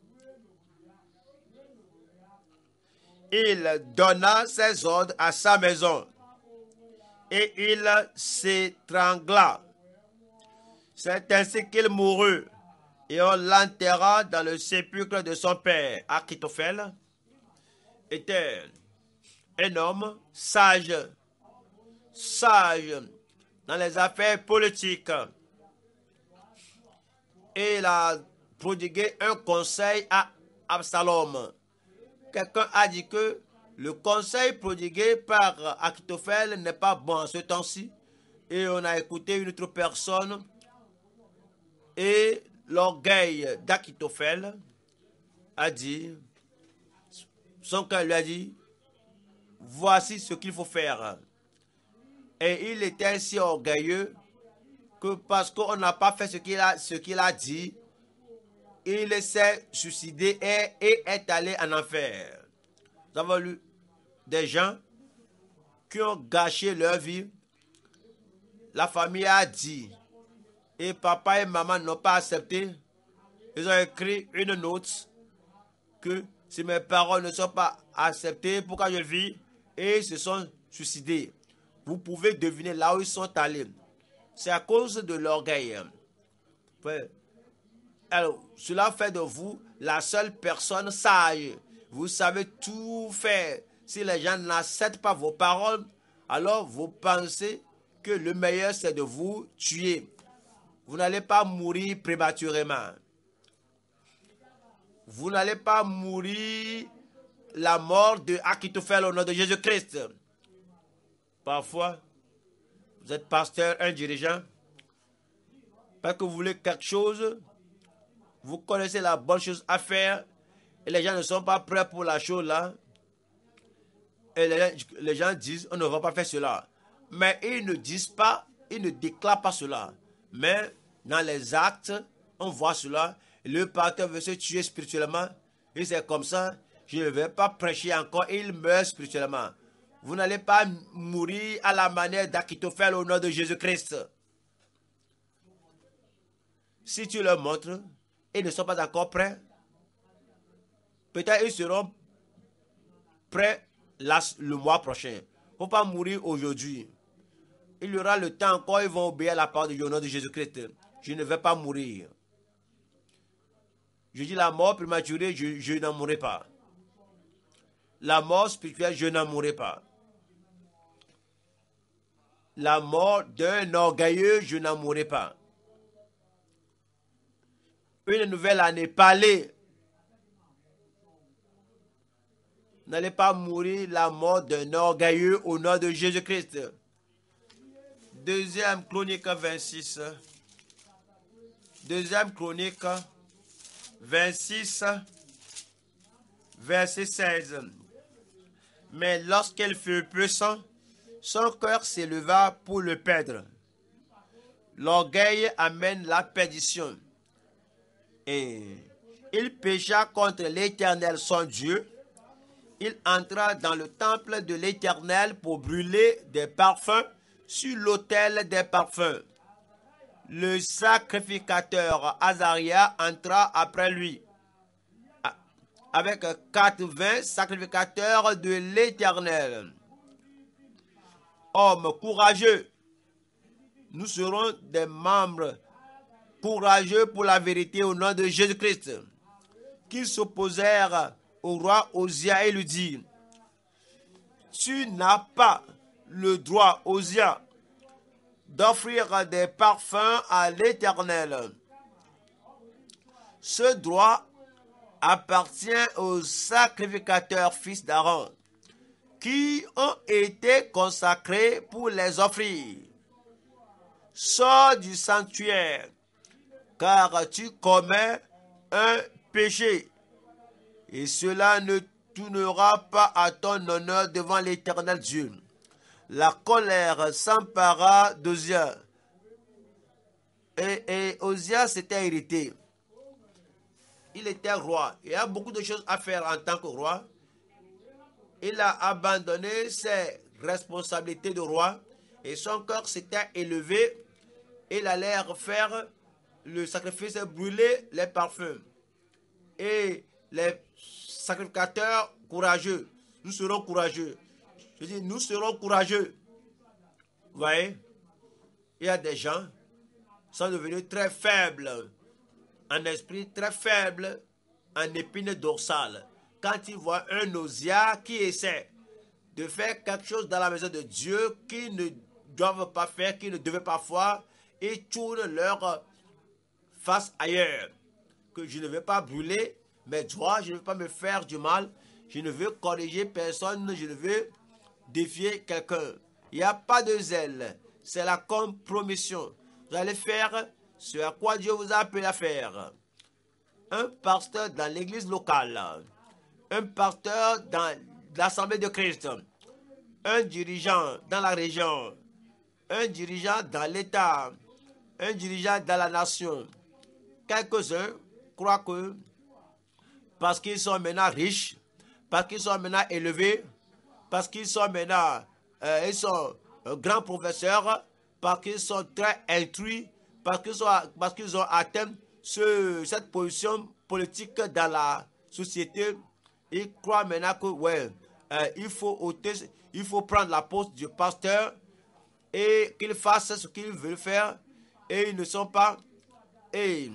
Il donna ses ordres à sa maison et il s'étrangla. C'est ainsi qu'il mourut et on l'enterra dans le sépulcre de son père. Achitophel était un homme sage dans les affaires politiques. Et il a prodigué un conseil à Absalom. Quelqu'un a dit que le conseil prodigué par Achitophel n'est pas bon en ce temps-ci. Et on a écouté une autre personne. Et l'orgueil d'Achitophel a dit, son cœur lui a dit, voici ce qu'il faut faire. Et il était si orgueilleux que parce qu'on n'a pas fait ce qu'il a dit, il s'est suicidé et est allé en enfer. Nous avons lu des gens qui ont gâché leur vie. La famille a dit, et papa et maman n'ont pas accepté. Ils ont écrit une note que si mes paroles ne sont pas acceptées, pourquoi je vis, et ils se sont suicidés. Vous pouvez deviner là où ils sont allés. C'est à cause de l'orgueil. Alors, cela fait de vous la seule personne sage. Vous savez tout faire. Si les gens n'acceptent pas vos paroles, alors vous pensez que le meilleur c'est de vous tuer. Vous n'allez pas mourir prématurément. Vous n'allez pas mourir la mort de Achitophel au nom de Jésus-Christ. Parfois, vous êtes pasteur, un dirigeant, parce que vous voulez quelque chose, vous connaissez la bonne chose à faire, et les gens ne sont pas prêts pour la chose là. Et les gens disent, on ne va pas faire cela. Mais ils ne disent pas, ils ne déclarent pas cela. Mais dans les actes, on voit cela. Le pasteur veut se tuer spirituellement. Et c'est comme ça, je ne vais pas prêcher encore, et il meurt spirituellement. Vous n'allez pas mourir à la manière d'Achitophel au nom de Jésus-Christ. Si tu leur montres, ils ne sont pas encore prêts. Peut-être ils seront prêts le mois prochain. Il ne faut pas mourir aujourd'hui. Il y aura le temps encore, ils vont obéir à la parole du nom de Jésus-Christ. Je ne vais pas mourir. Je dis la mort prématurée, je n'en mourrai pas. La mort spirituelle, je n'en mourrai pas. La mort d'un orgueilleux, je n'en mourrai pas. Une nouvelle année, parlez. N'allez pas mourir la mort d'un orgueilleux au nom de Jésus-Christ. 2 Chronique 26. 2 Chronique 26, verset 16. Mais lorsqu'elle fut puissant, son cœur s'éleva pour le perdre. L'orgueil amène la perdition. Et il pécha contre l'Éternel son Dieu. Il entra dans le temple de l'Éternel pour brûler des parfums sur l'autel des parfums. Le sacrificateur Azaria entra après lui, avec 80 sacrificateurs de l'Éternel. Hommes courageux, nous serons des membres courageux pour la vérité au nom de Jésus-Christ, qui s'opposèrent au roi Osia et lui dit, tu n'as pas le droit, Osia, d'offrir des parfums à l'Éternel. Ce droit appartient aux sacrificateurs fils d'Aaron, qui ont été consacrés pour les offrir. sors du sanctuaire, car tu commets un péché, et cela ne tournera pas à ton honneur devant l'Éternel Dieu. La colère s'empara d'Osia, et Osia s'était irrité. Il était roi. Il a beaucoup de choses à faire en tant que roi. Il a abandonné ses responsabilités de roi et son cœur s'était élevé. Il allait faire le sacrifice, brûler les parfums. Et les sacrificateurs courageux, nous serons courageux. Je dis, nous serons courageux. Vous voyez, il y a des gens qui sont devenus très faibles en esprit, très faibles en épine dorsale. Quand ils voient un Osia qui essaie de faire quelque chose dans la maison de Dieu qu'ils ne doivent pas faire, qu'ils ne devaient pas faire, ils tournent leur face ailleurs. Que je ne vais pas brûler mes droits, je ne veux pas me faire du mal, je ne veux corriger personne, je ne veux défier quelqu'un. Il n'y a pas de zèle, c'est la compromission. Vous allez faire ce à quoi Dieu vous a appelé à faire. Un pasteur dans l'église locale, un pasteur dans l'Assemblée de Christ, un dirigeant dans la région, un dirigeant dans l'État, un dirigeant dans la nation. Quelques-uns croient que parce qu'ils sont maintenant riches, parce qu'ils sont maintenant élevés, parce qu'ils sont maintenant ils sont grands professeurs, parce qu'ils sont très instruits, parce qu'ils ont atteint cette position politique dans la société, ils croient maintenant que ouais, il faut prendre la poste du pasteur et qu'ils fassent ce qu'ils veulent faire et ils ne sont pas et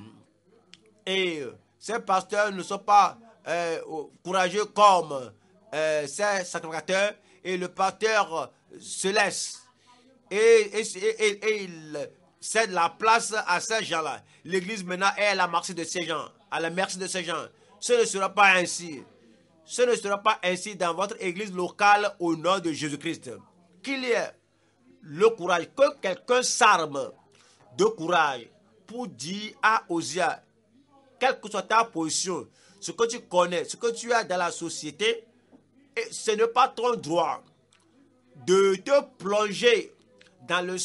ces pasteurs ne sont pas courageux comme ces sacrificateurs et le pasteur se laisse et il cède la place à ces gens-là. L'église maintenant est à la merci de ces gens, à la merci de ces gens. Ce ne sera pas ainsi. Ce ne sera pas ainsi dans votre église locale au nom de Jésus-Christ. Qu'il y ait le courage, que quelqu'un s'arme de courage pour dire à Osia, quelle que soit ta position, ce que tu connais, ce que tu as dans la société, et ce n'est pas ton droit de te plonger dans le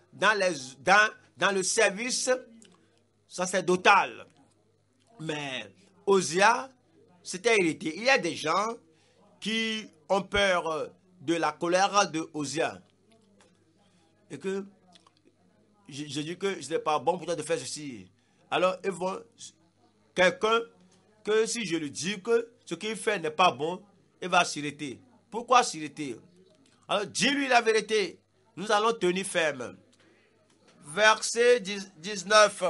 service sacerdotal. Mais Osia s'était irrité. Il y a des gens qui ont peur de la colère de Osia. Et que je dis que ce n'est pas bon pour toi de faire ceci. Alors, ils vont quelqu'un que si je lui dis que ce qu'il fait n'est pas bon, il va s'irriter. Pourquoi s'irriter? Alors, dis-lui la vérité. Nous allons tenir ferme. Verset 19.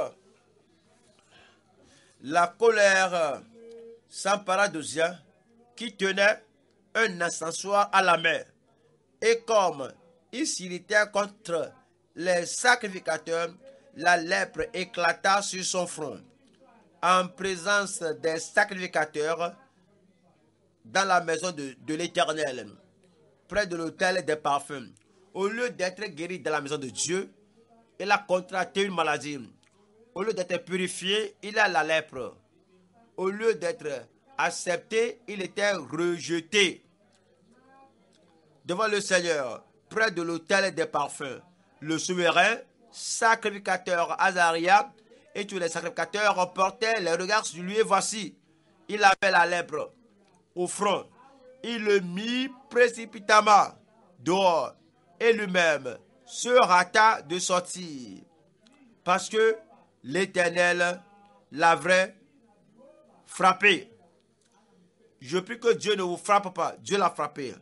La colère s'empara d'Osia qui tenait un encensoir à la main. Et comme il s'irritait contre les sacrificateurs, la lèpre éclata sur son front. En présence des sacrificateurs dans la maison de l'Éternel, près de l'autel des parfums. Au lieu d'être guéri dans la maison de Dieu, il a contracté une maladie. Au lieu d'être purifié, il a la lèpre. Au lieu d'être accepté, il était rejeté devant le Seigneur, près de l'autel des parfums. Le souverain, sacrificateur Azaria et tous les sacrificateurs portaient les regards sur lui et voici, il avait la lèpre au front. Il le mit précipitamment dehors et lui-même se hâta de sortir parce que l'Éternel l'avait frappé. Je prie que Dieu ne vous frappe pas. Dieu l'a frappé.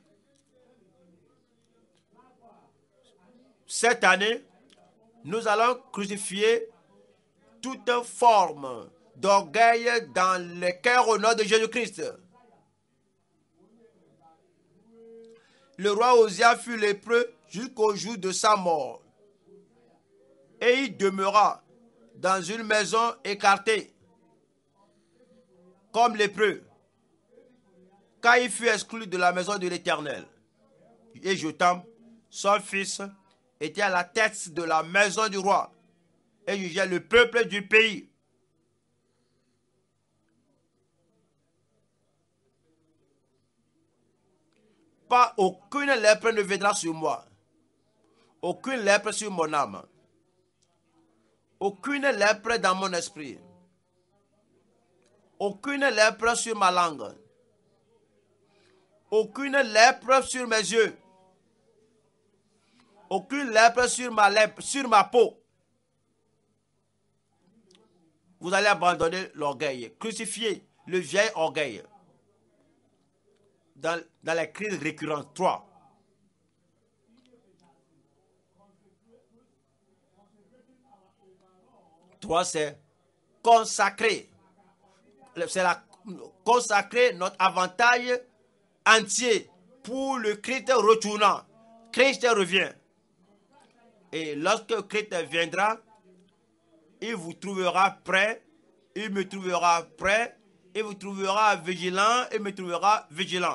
Cette année, nous allons crucifier toute forme d'orgueil dans le cœur au nom de Jésus-Christ. Le roi Osia fut lépreux jusqu'au jour de sa mort. Et il demeura dans une maison écartée, comme lépreux, quand il fut exclu de la maison de l'Éternel. Et Jotham, son fils, était à la tête de la maison du roi et jugeait le peuple du pays. Pas aucune lèpre ne viendra sur moi. Aucune lèpre sur mon âme. Aucune lèpre dans mon esprit. Aucune lèpre sur ma langue. Aucune lèpre sur mes yeux. Aucune lèpre sur ma peau. Vous allez abandonner l'orgueil. Crucifier le vieil orgueil. Dans les crises récurrentes. 3. C'est consacrer. C'est consacrer notre avantage entier pour le Christ retournant. Christ revient. Et lorsque Christ viendra, il vous trouvera prêt, il me trouvera prêt, il vous trouvera vigilant, il me trouvera vigilant.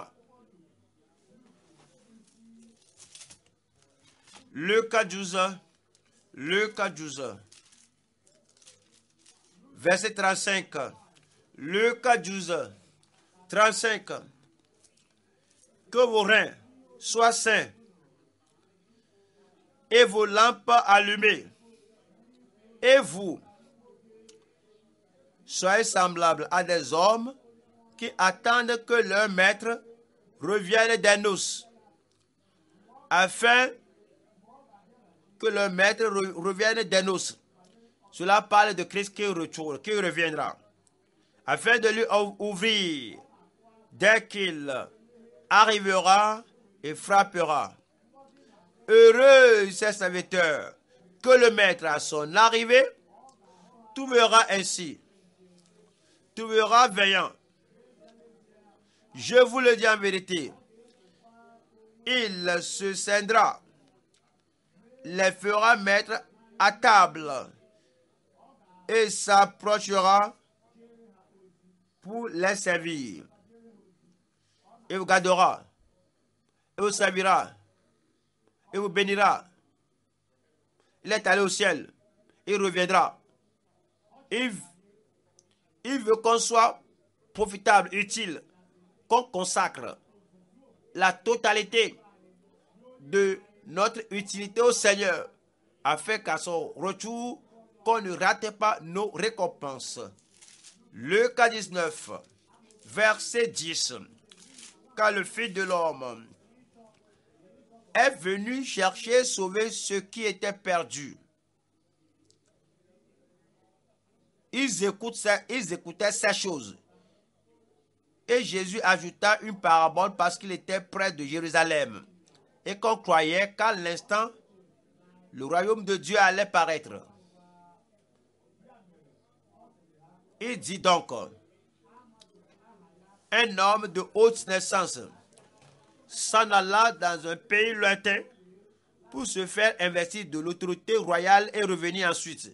Luc 12, verset 35. Luc 12, 35. Que vos reins soient sains et vos lampes allumées. Et vous, soyez semblables à des hommes qui attendent que leur maître revienne des noces, afin que leur maître revienne des noces. Cela parle de Christ qui reviendra, afin de lui ouvrir dès qu'il arrivera et frappera. Heureux ces serviteurs que le maître à son arrivée trouvera ainsi, trouvera veillant. Je vous le dis en vérité, il se scindra, les fera mettre à table et s'approchera pour les servir. Il vous gardera, il vous servira, il vous bénira. Il est allé au ciel, il reviendra. Il veut qu'on soit profitable, utile, qu'on consacre la totalité de notre utilité au Seigneur, afin qu'à son retour, qu'on ne rate pas nos récompenses. Luc 19, verset 10. Car le Fils de l'homme est venu chercher, sauver ceux qui étaient perdus. Ils écoutaient ces choses. Et Jésus ajouta une parabole parce qu'il était près de Jérusalem et qu'on croyait qu'à l'instant, le royaume de Dieu allait paraître. Il dit donc, un homme de haute naissance s'en alla dans un pays lointain pour se faire investir de l'autorité royale et revenir ensuite.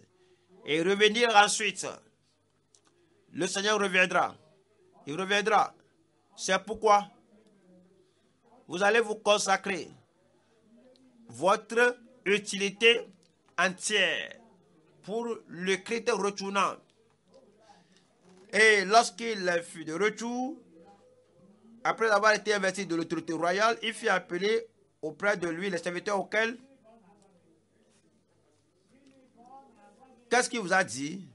Le Seigneur reviendra. Il reviendra. C'est pourquoi vous allez vous consacrer votre utilité entière pour le Christ retournant. Et lorsqu'il fut de retour, après avoir été investi de l'autorité royale, il fit appeler auprès de lui les serviteurs auxquels... Qu'est-ce qu'il vous a dit?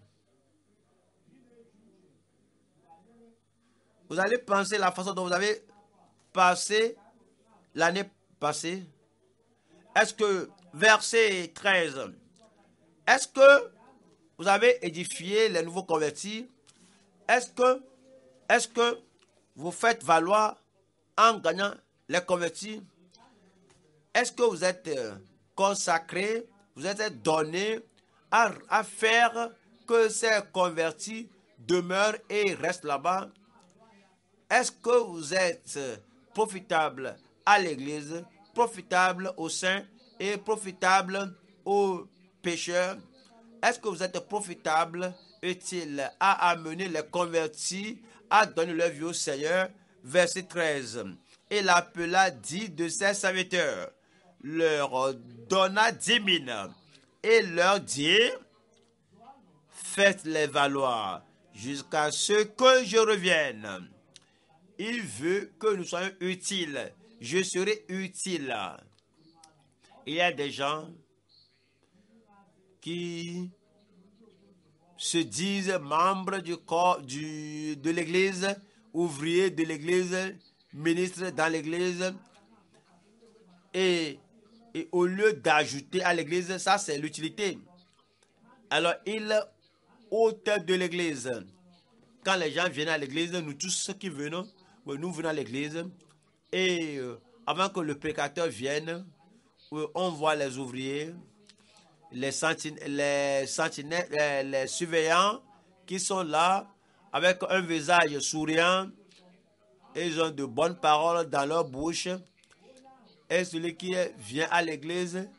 Vous allez penser la façon dont vous avez passé l'année passée. Est-ce que, verset 13, est-ce que vous avez édifié les nouveaux convertis? Est-ce que vous faites valoir en gagnant les convertis? Est-ce que vous êtes consacré, vous êtes donné à faire que ces convertis demeurent et restent là-bas? Est-ce que vous êtes profitable à l'Église, profitable aux saints et profitable aux pécheurs? Est-ce que vous êtes profitable, utile à amener les convertis à donner leur vie au Seigneur? Verset 13. Il appela 10 de ses serviteurs, leur donna 10 000 et leur dit, faites-les valoir jusqu'à ce que je revienne. Il veut que nous soyons utiles. Je serai utile. Il y a des gens qui se disent membres du corps de l'Église, ouvriers de l'Église, ministres dans l'Église, et au lieu d'ajouter à l'Église, ça c'est l'utilité. Alors ils ôtent de l'Église. Quand les gens viennent à l'Église, nous tous ceux qui venons, nous venons à l'Église, et avant que le prédicateur vienne, on voit les ouvriers, les surveillants qui sont là avec un visage souriant, et ils ont de bonnes paroles dans leur bouche. Et celui qui vient à l'église,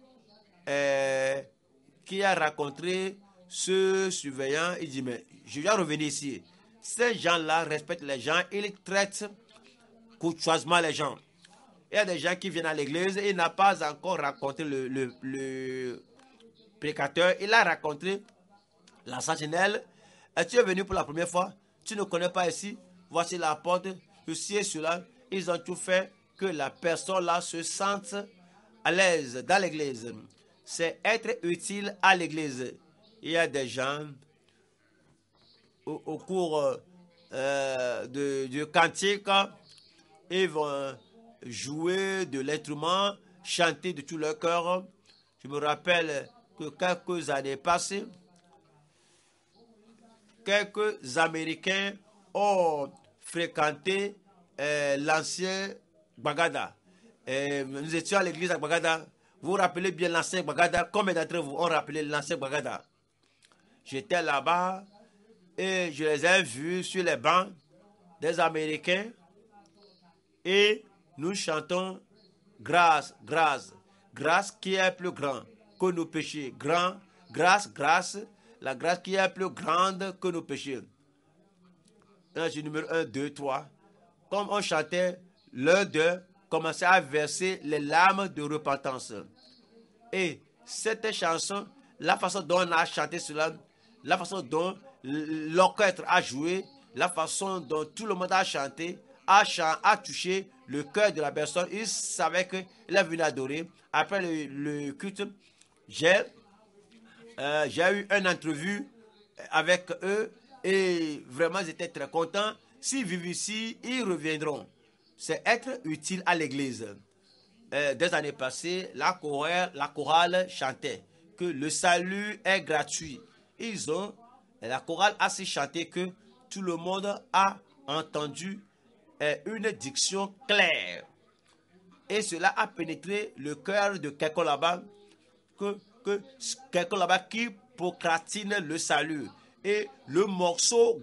qui a rencontré ce surveillant, il dit, mais je dois revenir ici. Ces gens-là respectent les gens, ils traitent courtoisement les gens. Il y a des gens qui viennent à l'église, il n'a pas encore rencontré le prédicateur, il a rencontré la sentinelle. Et tu es venu pour la première fois, tu ne connais pas ici, voici la porte, ceci et cela. Ils ont tout fait que la personne là se sente à l'aise dans l'église. C'est être utile à l'église. Il y a des gens au cours du cantique, ils vont jouer de l'instrument, chanter de tout leur cœur. Je me rappelle que quelques années passées, quelques Américains ont fréquenté l'ancien Bagada. Nous étions à l'église à Bagada. Vous vous rappelez bien l'ancien Bagada? Combien d'entre vous ont rappelé l'ancien Bagada? J'étais là-bas et je les ai vus sur les bancs des Américains et nous chantons grâce, grâce, grâce qui est plus grand que nos péchés. Grâce, grâce, la grâce qui est plus grande que nos péchés. Numéro 1, 2, 3. Comme on chantait, l'un d'eux commençait à verser les larmes de repentance. Et cette chanson, la façon dont on a chanté cela, la façon dont l'orchestre a joué, la façon dont tout le monde a chanté, a touché le cœur de la personne. Il savait qu'il est venu adorer. Après le culte, j'ai eu une entrevue avec eux et vraiment ils étaient très contents. S'ils vivent ici, ils reviendront. C'est être utile à l'église. Des années passées, la chorale chantait que le salut est gratuit. La chorale a si chanté que tout le monde a entendu une diction claire. Et cela a pénétré le cœur de quelqu'un là-bas, quelqu'un là-bas qui procrastine le salut. Et le morceau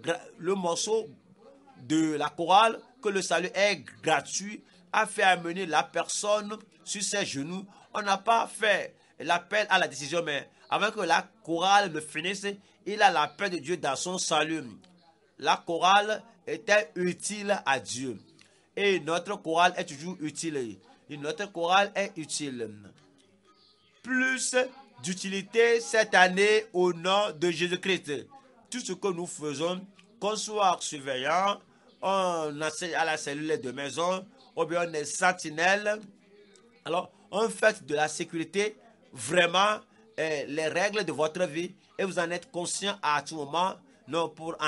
de la chorale, que le salut est gratuit, a fait amener la personne sur ses genoux. On n'a pas fait l'appel à la décision, mais avant que la chorale ne finisse, il a la paix de Dieu dans son salut. La chorale était utile à Dieu. Et notre chorale est toujours utile. Et notre chorale est utile. Plus d'utilité cette année au nom de Jésus-Christ. Tout ce que nous faisons, qu'on soit surveillant, on enseigne à la cellule de maison, ou bien on est sentinelle. Alors, on fait de la sécurité vraiment les règles de votre vie et vous en êtes conscient à tout moment, non pour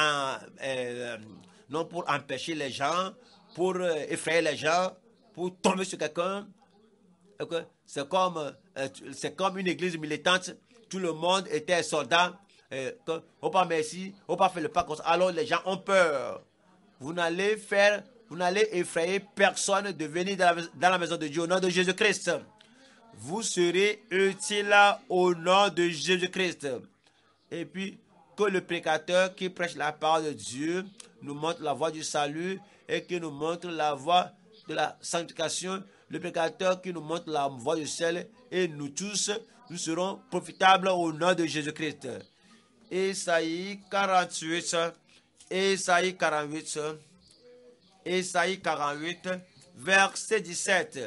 empêcher les gens, pour effrayer les gens, pour tomber sur quelqu'un. Okay? C'est comme une église militante. Tout le monde était soldat. On pas merci, on pas fait le pas comme ça. Alors les gens ont peur. Vous n'allez effrayer personne de venir dans la maison de Dieu au nom de Jésus-Christ. Vous serez utile au nom de Jésus-Christ. Et puis, que le prédicateur qui prêche la parole de Dieu nous montre la voie du salut et qui nous montre la voie de la sanctification. Le prédicateur qui nous montre la voie du ciel et nous tous, nous serons profitables au nom de Jésus-Christ. Ésaïe 48, Ésaïe 48, Ésaïe 48, verset 17.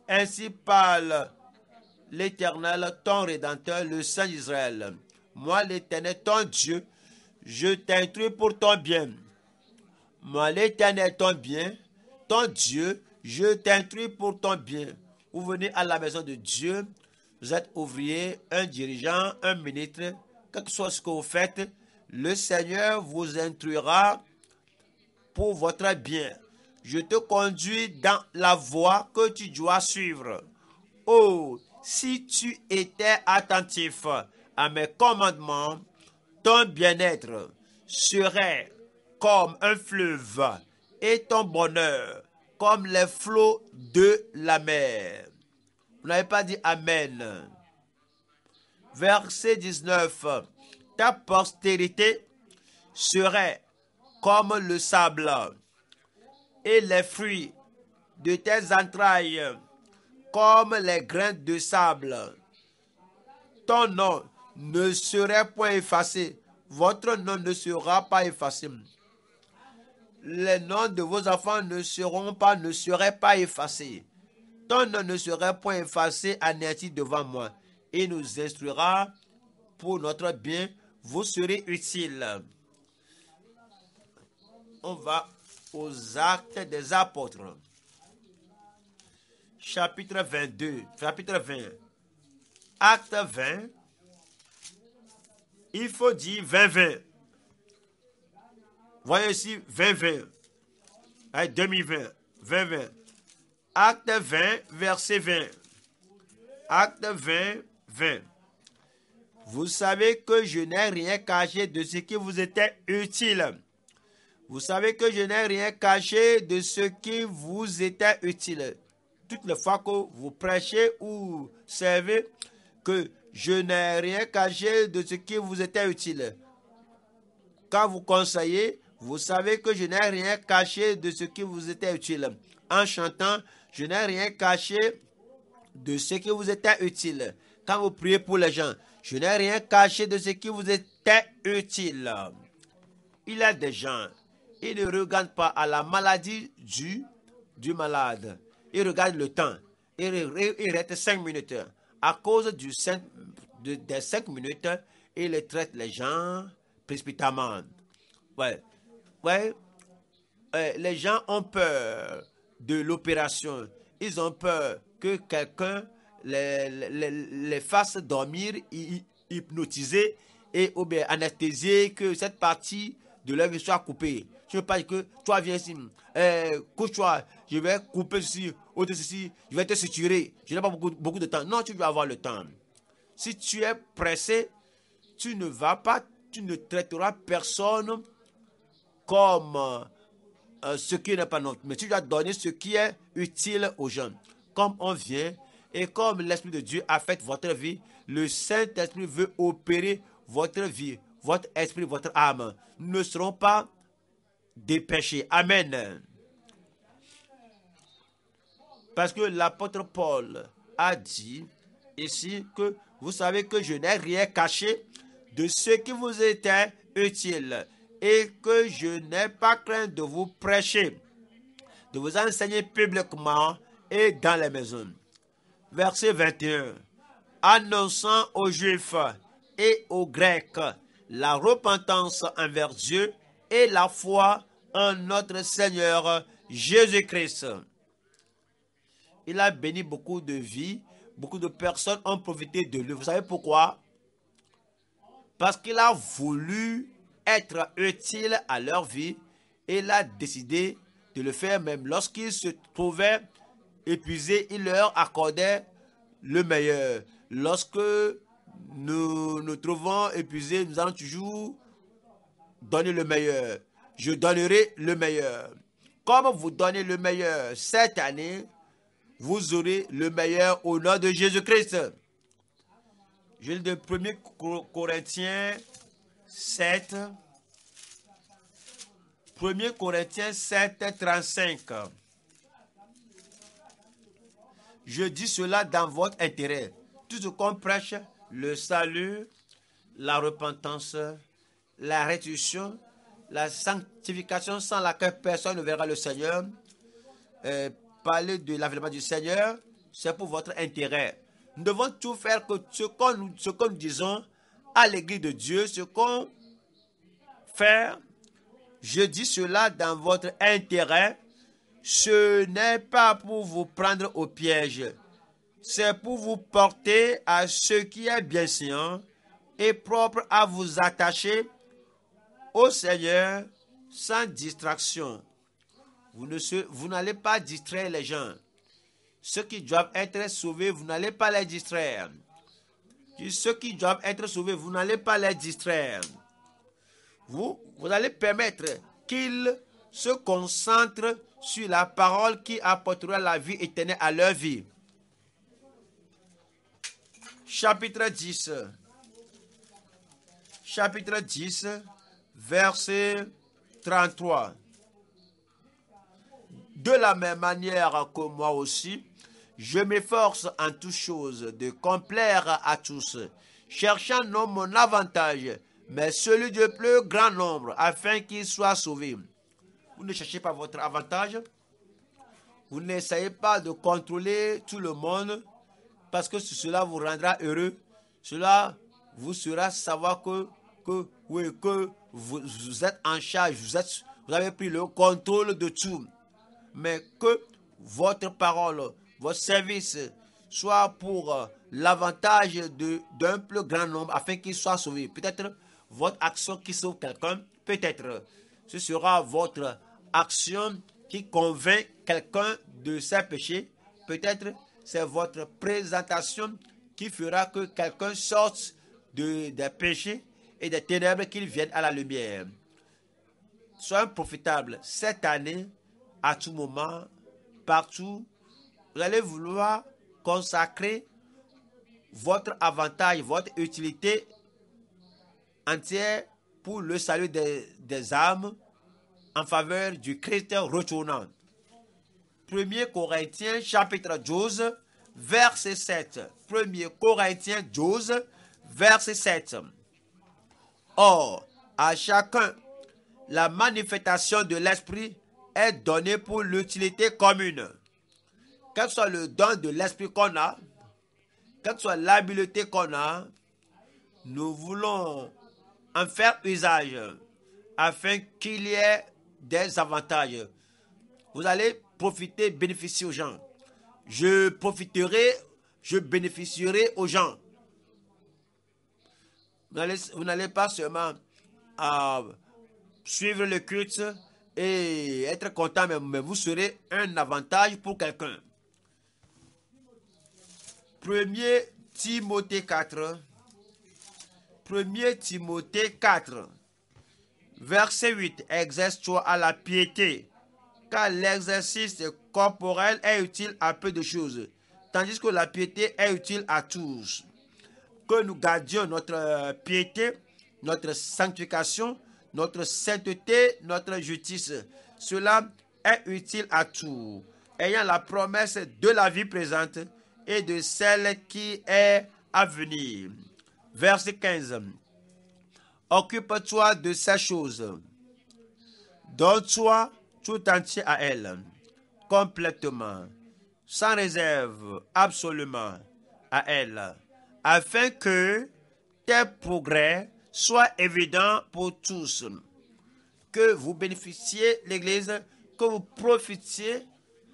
Ainsi parle l'Éternel, ton Rédempteur, le Saint d'Israël. Moi, l'Éternel, ton Dieu, je t'instruis pour ton bien. Moi, l'Éternel, ton Dieu, je t'instruis pour ton bien. Vous venez à la maison de Dieu, vous êtes ouvrier, un dirigeant, un ministre, quelque chose ce que vous faites, le Seigneur vous instruira pour votre bien. Je te conduis dans la voie que tu dois suivre. Oh, si tu étais attentif à mes commandements, ton bien-être serait comme un fleuve et ton bonheur comme les flots de la mer. Vous n'avez pas dit Amen. Verset 19. Ta postérité serait comme le sable et les fruits de tes entrailles comme les grains de sable. Ton nom ne serait point effacé. Votre nom ne sera pas effacé. Les noms de vos enfants ne seraient pas effacés. Ton nom ne serait point effacé, anéanti devant moi. Il nous instruira pour notre bien. Vous serez utiles. On va aux Actes des Apôtres. Chapitre 22. Chapitre 20. Acte 20. Il faut dire 20-20. Voyez ici 20-20. 2020. 20-20. Acte 20, verset 20. Acte 20, 20. Vous savez que je n'ai rien caché de ce qui vous était utile. Vous savez que je n'ai rien caché de ce qui vous était utile. Toutes les fois que vous prêchez ou servez, que je n'ai rien caché de ce qui vous était utile. Quand vous conseillez, vous savez que je n'ai rien caché de ce qui vous était utile. En chantant, je n'ai rien caché de ce qui vous était utile. Quand vous priez pour les gens, je n'ai rien caché de ce qui vous était utile. Il y a des gens, ils ne regardent pas à la maladie du malade. Ils regardent le temps. Ils restent 5 minutes. À cause des 5 minutes, ils traitent les gens précipitamment. Ouais. Les gens ont peur de l'opération. Ils ont peur que quelqu'un les fasse dormir, hypnotiser et ou bien anesthésier, que cette partie de leur vie soit coupée. Je ne veux pas dire que toi viens ici, couche-toi, je vais couper ceci, autre ceci, je vais te suturer. Je n'ai pas beaucoup de temps. Non, tu vas avoir le temps. Si tu es pressé, tu ne traiteras personne comme ce qui n'est pas notre. Mais tu dois donner ce qui est utile aux gens. Comme on vient et comme l'Esprit de Dieu affecte votre vie, le Saint-Esprit veut opérer votre vie, votre esprit, votre âme. Nous ne serons pas dépêchés. Amen. Parce que l'apôtre Paul a dit ici que vous savez que je n'ai rien caché de ce qui vous était utile et que je n'ai pas craint de vous prêcher, de vous enseigner publiquement et dans les maisons. Verset 21. Annonçant aux Juifs et aux Grecs la repentance envers Dieu et la foi en notre Seigneur Jésus-Christ. Il a béni beaucoup de vies, beaucoup de personnes ont profité de lui. Vous savez pourquoi? Parce qu'il a voulu être utile à leur vie et il a décidé de le faire même lorsqu'ils se trouvaient épuisés, il leur accordait le meilleur. Lorsque nous nous trouvons épuisés, nous allons toujours donner le meilleur. Je donnerai le meilleur. Comme vous donnez le meilleur cette année, vous aurez le meilleur au nom de Jésus-Christ. Je lis de 1 Corinthiens 7. 1 Corinthiens 7, 35. Je dis cela dans votre intérêt. Tout ce qu'on prêche, le salut, la repentance, la restitution, la sanctification sans laquelle personne ne verra le Seigneur, parler de l'avènement du Seigneur, c'est pour votre intérêt. Nous devons tout faire que ce que nous disons à l'église de Dieu, ce qu'on fait, je dis cela dans votre intérêt. Ce n'est pas pour vous prendre au piège. C'est pour vous porter à ce qui est bienséant et propre à vous attacher au Seigneur sans distraction. Vous n'allez pas distraire les gens. Ceux qui doivent être sauvés, vous n'allez pas les distraire. Ceux qui doivent être sauvés, vous n'allez pas les distraire. Vous allez permettre qu'ils se concentrent sur la parole qui apportera la vie éternelle à leur vie. Chapitre 10. Chapitre 10, verset 33. De la même manière que moi aussi, je m'efforce en toutes choses de complaire à tous, cherchant non mon avantage, mais celui du plus grand nombre, afin qu'ils soient sauvés. Vous ne cherchez pas votre avantage. Vous n'essayez pas de contrôler tout le monde, parce que cela vous rendra heureux. Cela vous fera savoir que vous êtes en charge, vous avez pris le contrôle de tout. Mais que votre parole, votre service soit pour l'avantage d'un plus grand nombre afin qu'il soit sauvé. Peut-être votre action qui sauve quelqu'un, peut-être ce sera votre action qui convainc quelqu'un de ses péchés. Peut-être c'est votre présentation qui fera que quelqu'un sorte des péchés et des ténèbres qu'il vienne à la lumière. Soyez profitables cette année, à tout moment, partout. Vous allez vouloir consacrer votre avantage, votre utilité entière pour le salut des âmes en faveur du Christ retournant. 1 Corinthiens chapitre 12, verset 7. 1 Corinthiens 12, verset 7. Or, à chacun, la manifestation de l'Esprit est donnée pour l'utilité commune. Quel soit le don de l'Esprit qu'on a, quelle soit l'habileté qu'on a, nous voulons en faire usage afin qu'il y ait des avantages. Vous allez profiter, bénéficier aux gens. Je profiterai, je bénéficierai aux gens. Vous n'allez pas seulement suivre le culte et être content, mais vous serez un avantage pour quelqu'un. 1 Timothée 4. 1 Timothée 4. Verset 8. Exerce-toi à la piété, car l'exercice corporel est utile à peu de choses, tandis que la piété est utile à tous. Que nous gardions notre piété, notre sanctification, notre sainteté, notre justice. Cela est utile à tous, ayant la promesse de la vie présente et de celle qui est à venir. Verset 15. Occupe-toi de ces choses. Donne-toi tout entier à elle, complètement, sans réserve, absolument à elle, afin que tes progrès soient évidents pour tous, que vous bénéficiez l'Église, que vous profitiez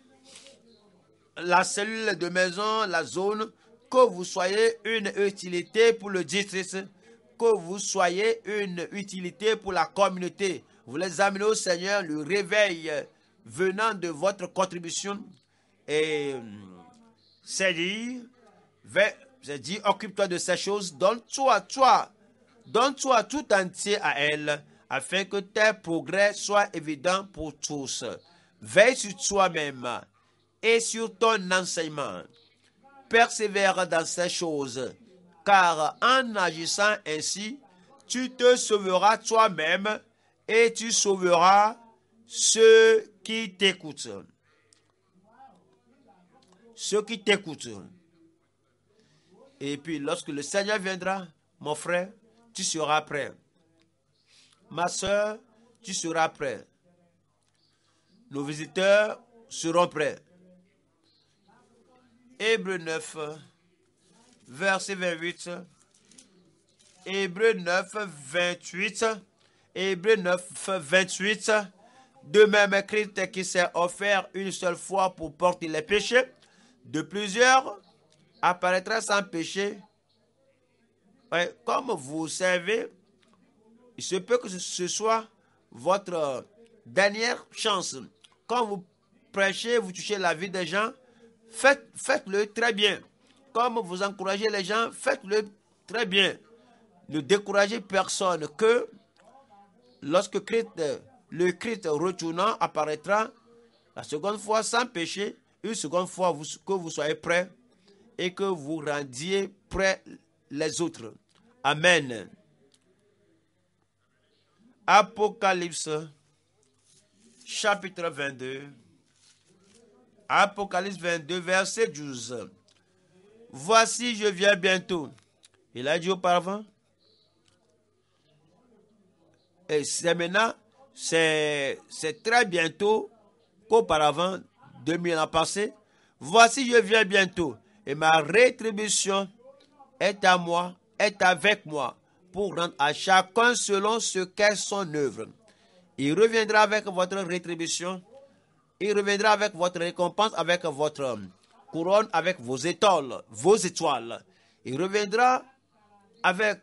la cellule de maison, la zone, que vous soyez une utilité pour le district, que vous soyez une utilité pour la communauté. Vous les amenez au Seigneur, le réveil venant de votre contribution. Et c'est dit, occupe-toi de ces choses, donne-toi tout entier à elle, afin que tes progrès soient évidents pour tous. Veille sur toi-même et sur ton enseignement. Persévère dans ces choses, car en agissant ainsi, tu te sauveras toi-même et tu sauveras ceux qui t'écoutent. Ceux qui t'écoutent. Et puis, lorsque le Seigneur viendra, mon frère, tu seras prêt. Ma soeur, tu seras prêt. Nos visiteurs seront prêts. Hébreux 9, verset 28. Hébreux 9, 28. Hébreux 9, 28. De même, Christ qui s'est offert une seule fois pour porter les péchés de plusieurs apparaîtra sans péché. Ouais, comme vous savez, il se peut que ce soit votre dernière chance. Quand vous prêchez, vous touchez la vie des gens, faites-le très bien. Comme vous encouragez les gens, faites-le très bien. Ne découragez personne que lorsque le Christ retournant apparaîtra la seconde fois sans péché, une seconde fois que vous soyez prêts et que vous rendiez prêts les autres. Amen. Apocalypse, chapitre 22. Apocalypse 22, verset 12. Voici, je viens bientôt. Il a dit auparavant. Et c'est maintenant, c'est très bientôt qu'auparavant, 2000 ans passés. Voici, je viens bientôt. Et ma rétribution est à moi, est avec moi, pour rendre à chacun selon ce qu'est son œuvre. Il reviendra avec votre rétribution. Il reviendra avec votre récompense, avec votre couronne, avec vos étoiles, Il reviendra avec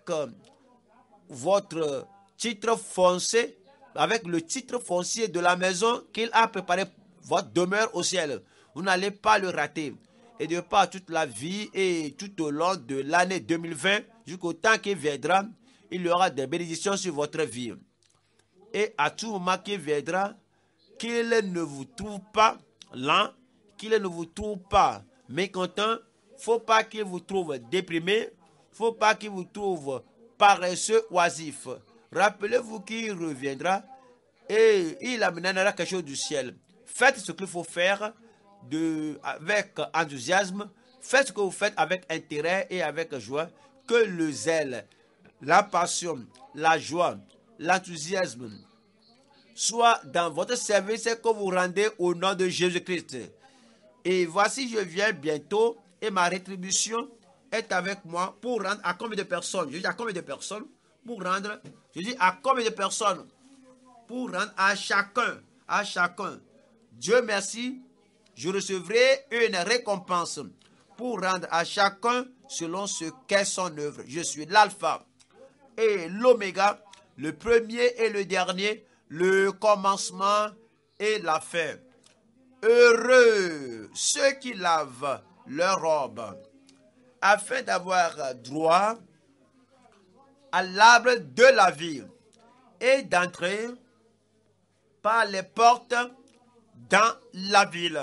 votre titre foncier, avec le titre foncier de la maison qu'il a préparé votre demeure au ciel. Vous n'allez pas le rater. Et de par toute la vie et tout au long de l'année 2020, jusqu'au temps qu'il viendra, il y aura des bénédictions sur votre vie. Et à tout moment qu'il viendra, qu'il ne vous trouve pas lent, qu'il ne vous trouve pas mécontent, faut pas qu'il vous trouve déprimé, faut pas qu'il vous trouve paresseux, oisif. Rappelez-vous qu'il reviendra et il amènera quelque chose du ciel. Faites ce qu'il faut faire avec enthousiasme, faites ce que vous faites avec intérêt et avec joie, que le zèle, la passion, la joie, l'enthousiasme soit dans votre service que vous rendez au nom de Jésus-Christ. Et voici, je viens bientôt et ma rétribution est avec moi pour rendre à combien de personnes? Je dis à combien de personnes? Pour rendre, je dis à combien de personnes? Pour rendre à chacun, à chacun. Dieu merci, je recevrai une récompense pour rendre à chacun selon ce qu'est son œuvre. Je suis l'alpha et l'oméga, le premier et le dernier, le commencement et la fin. Heureux ceux qui lavent leurs robes, afin d'avoir droit à l'arbre de la vie et d'entrer par les portes dans la ville.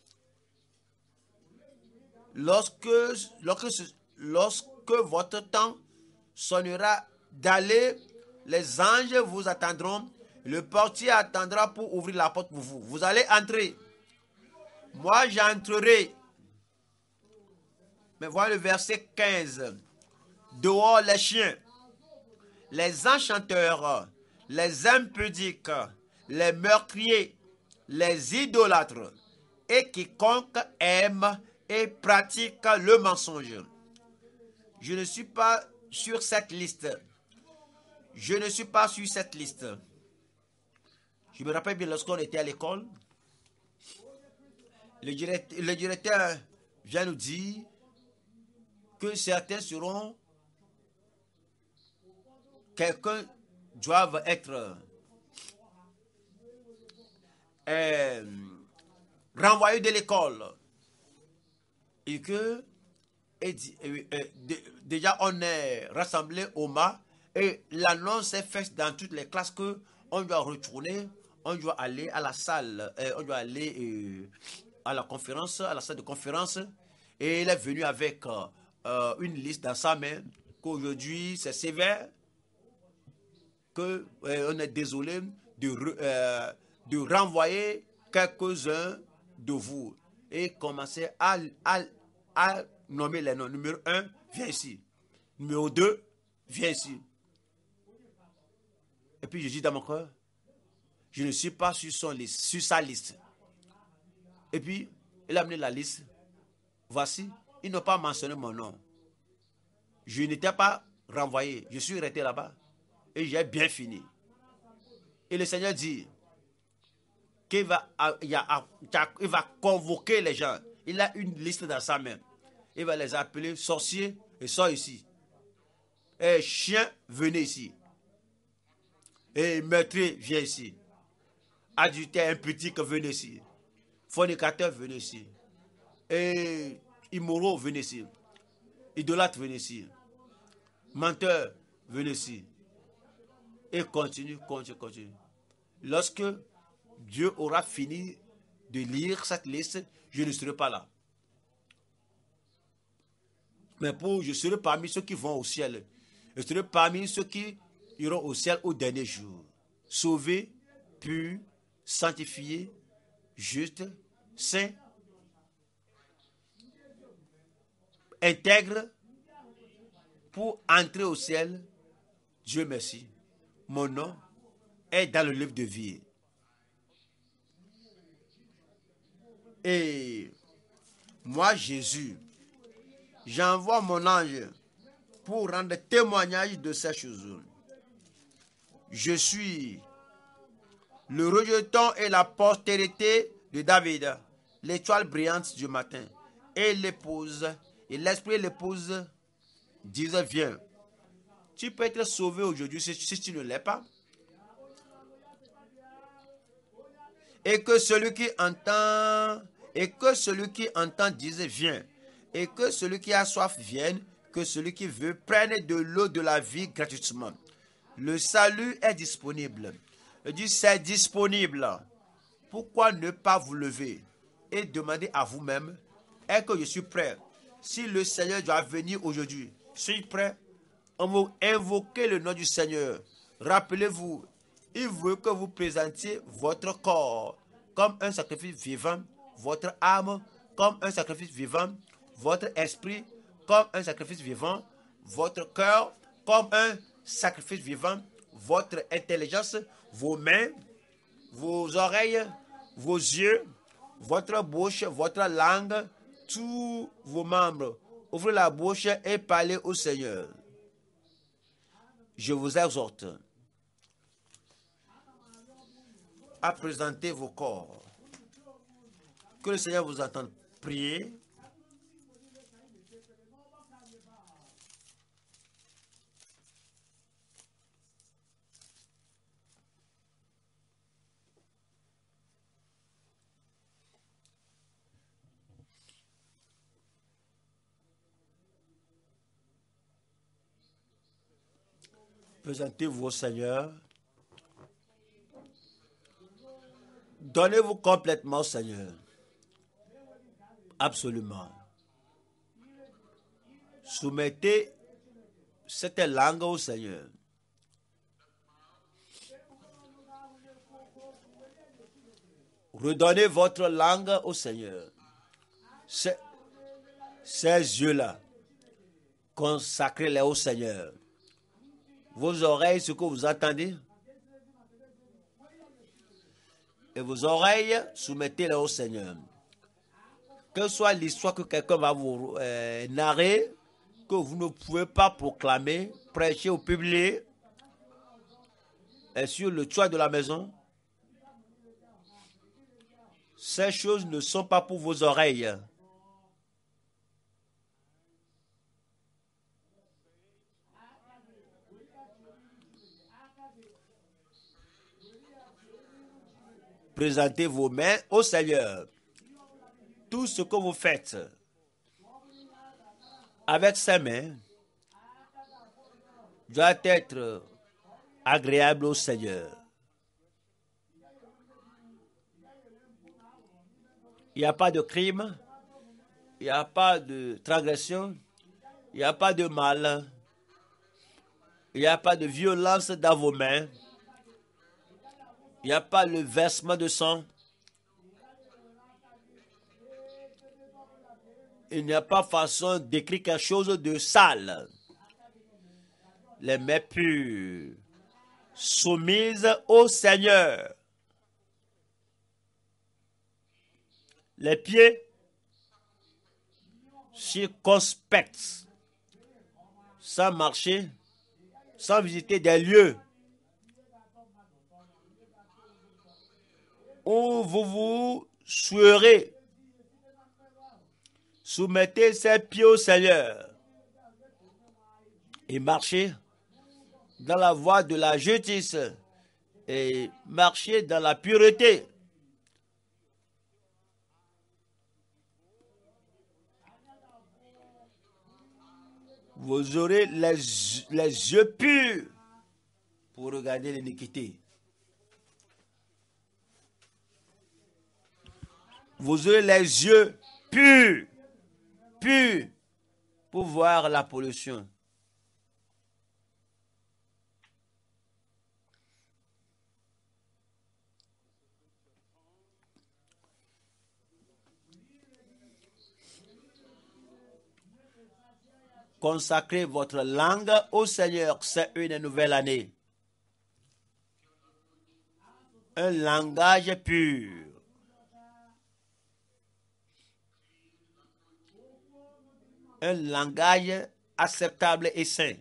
Lorsque votre temps sonnera d'aller, les anges vous attendront. Le portier attendra pour ouvrir la porte pour vous. Vous allez entrer. Moi, j'entrerai. Mais voilà le verset 15. Dehors les chiens, les enchanteurs, les impudiques, les meurtriers, les idolâtres, et quiconque aime et pratique le mensonge. Je ne suis pas sur cette liste. Je ne suis pas sur cette liste. Je me rappelle bien lorsqu'on était à l'école, le directeur vient nous dire que certains seront, quelqu'un doivent être renvoyés de l'école et que déjà on est rassemblé au mât et l'annonce est faite dans toutes les classes que on doit retourner, on doit aller à la salle, on doit aller à la conférence, à la salle de conférence, et il est venu avec une liste dans sa main qu'aujourd'hui c'est sévère, que on est désolé de renvoyer quelques-uns de vous et commencer à nommer les noms. Numéro 1, viens ici. Numéro 2, viens ici. Et puis je dis dans mon cœur, je ne suis pas sur sa liste. Et puis, il a amené la liste. voici, ils n'ont pas mentionné mon nom. Je n'étais pas renvoyé. Je suis resté là-bas. Et j'ai bien fini. Et le Seigneur dit qu'il il va convoquer les gens. Il a une liste dans sa main. Il va les appeler sorciers et sort ici. Et chien, venez ici. Et meurtrier, viens ici. Adultère, impudique, venez ici. Fornicateur, venez ici. Et immoraux, venez ici. Idolâtre, venez ici. Menteur, venez ici. Et continue. Lorsque Dieu aura fini de lire cette liste, je ne serai pas là. Mais je serai parmi ceux qui vont au ciel. Je serai parmi ceux qui iront au ciel au dernier jour. Sauvés, purs, sanctifiés, justes, saints, intègres, pour entrer au ciel. Dieu merci. Mon nom est dans le livre de vie. Et moi, Jésus, j'envoie mon ange pour rendre témoignage de ces choses. Je suis le rejeton et la postérité de David, l'étoile brillante du matin. Et l'épouse, et l'esprit et l'épouse disent, viens. Tu peux être sauvé aujourd'hui si tu ne l'es pas. Et que celui qui entend dise, viens. Et que celui qui a soif vienne, que celui qui veut prenne de l'eau de la vie gratuitement. Le salut est disponible. Je dis, c'est disponible. Pourquoi ne pas vous lever et demander à vous-même, est-ce que je suis prêt? Si le Seigneur doit venir aujourd'hui, je suis prêt. On va invoquer le nom du Seigneur. Rappelez-vous, il veut que vous présentiez votre corps comme un sacrifice vivant, votre âme comme un sacrifice vivant, votre esprit comme un sacrifice vivant, votre cœur comme un sacrifice vivant, votre intelligence, vos mains, vos oreilles, vos yeux, votre bouche, votre langue, tous vos membres. Ouvrez la bouche et parlez au Seigneur. Je vous exhorte à présenter vos corps. Que le Seigneur vous entende prier. Présentez-vous au Seigneur. Donnez-vous complètement au Seigneur. Absolument. Soumettez cette langue au Seigneur. Redonnez votre langue au Seigneur. Ces yeux-là, consacrez-les au Seigneur. Vos oreilles, ce que vous entendez, et vos oreilles, soumettez-les au Seigneur. Que soit l'histoire que quelqu'un va vous narrer, que vous ne pouvez pas proclamer, prêcher ou publier, et sur le toit de la maison, ces choses ne sont pas pour vos oreilles. Présentez vos mains au Seigneur. Tout ce que vous faites avec ces mains doit être agréable au Seigneur. Il n'y a pas de crime, il n'y a pas de transgression, il n'y a pas de mal, il n'y a pas de violence dans vos mains, il n'y a pas le versement de sang, il n'y a pas façon d'écrire quelque chose de sale. Les mains pures, soumises au Seigneur. Les pieds circonspect, sans marcher, sans visiter des lieux où vous vous souillerez. Soumettez ses pieds au Seigneur et marchez dans la voie de la justice et marchez dans la pureté. Vous aurez les yeux purs pour regarder l'iniquité. Vous aurez les yeux purs pour voir la pollution. Consacrez votre langue au Seigneur, c'est une nouvelle année. Un langage pur. Un langage acceptable et sain.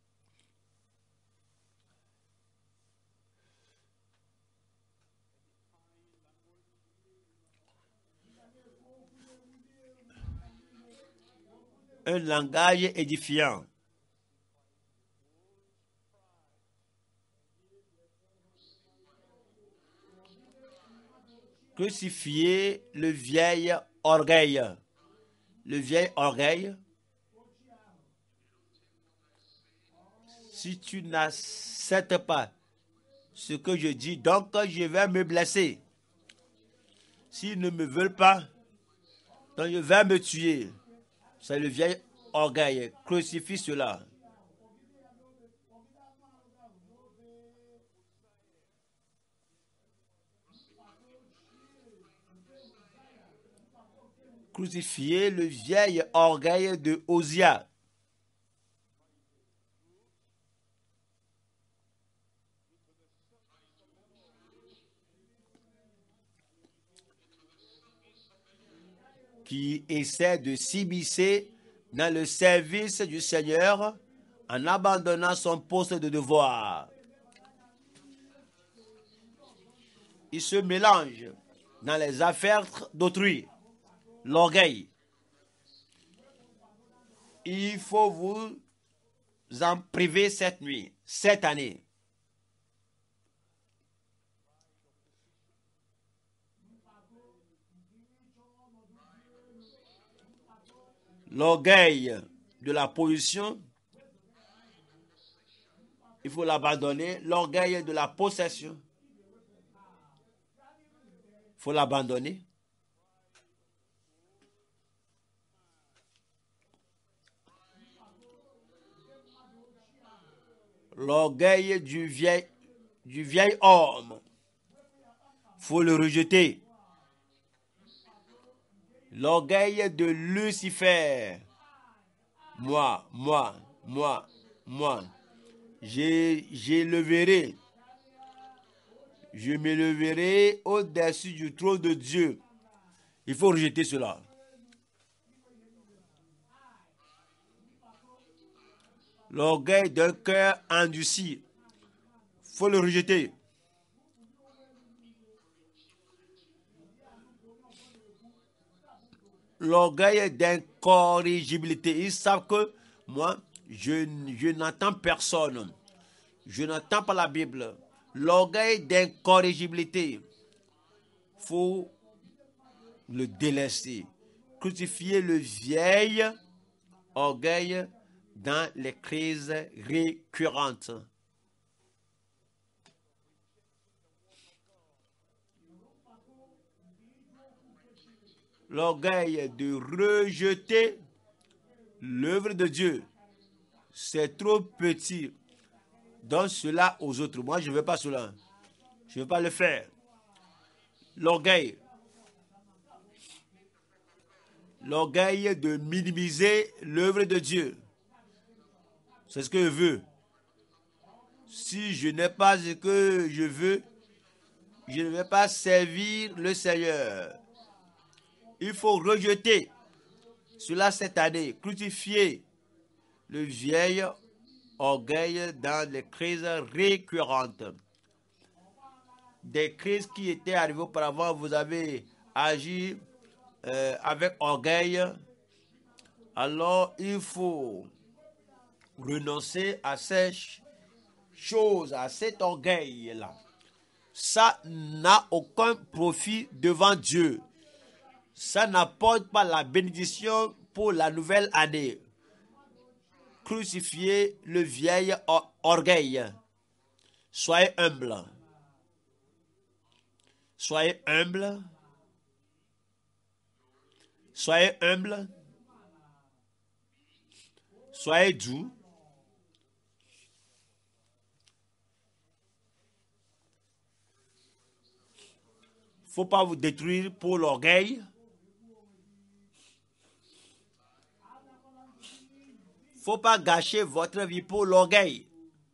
Un langage édifiant. Crucifiez le vieil orgueil. Le vieil orgueil. Si tu n'acceptes pas ce que je dis, donc je vais me blesser. S'ils ne me veulent pas, donc je vais me tuer. C'est le vieil orgueil. Crucifie cela. Crucifiez le vieil orgueil de Osia. Qui essaie de s'immiscer dans le service du Seigneur en abandonnant son poste de devoir. Il se mélange dans les affaires d'autrui. L'orgueil. Il faut vous en priver cette nuit, cette année. L'orgueil de la position, il faut l'abandonner. L'orgueil de la possession, il faut l'abandonner. L'orgueil du vieil homme, il faut le rejeter. L'orgueil de Lucifer, moi, j'éleverai, je m'élèverai au-dessus du trône de Dieu. Il faut rejeter cela. L'orgueil d'un cœur endurci, il faut le rejeter. L'orgueil d'incorrigibilité. Ils savent que moi, je n'entends personne. Je n'entends pas la Bible. L'orgueil d'incorrigibilité. Il faut le délaisser. Crucifier le vieil orgueil dans les crises récurrentes. L'orgueil de rejeter l'œuvre de Dieu. C'est trop petit. Donne cela aux autres. Moi, je ne veux pas cela. Je ne veux pas le faire. L'orgueil. L'orgueil de minimiser l'œuvre de Dieu. C'est ce que je veux. Si je n'ai pas ce que je veux, je ne vais pas servir le Seigneur. Il faut rejeter Cela cette année, crucifiez le vieil orgueil dans les crises récurrentes. Des crises qui étaient arrivées auparavant, vous avez agi avec orgueil. Alors il faut renoncer à ces choses, à cet orgueil-là. Ça n'a aucun profit devant Dieu. Ça n'apporte pas la bénédiction pour la nouvelle année. Crucifiez le vieil orgueil. Soyez humble. Soyez humble. Soyez humble. Soyez doux. Faut pas vous détruire pour l'orgueil. Faut pas gâcher votre vie pour l'orgueil.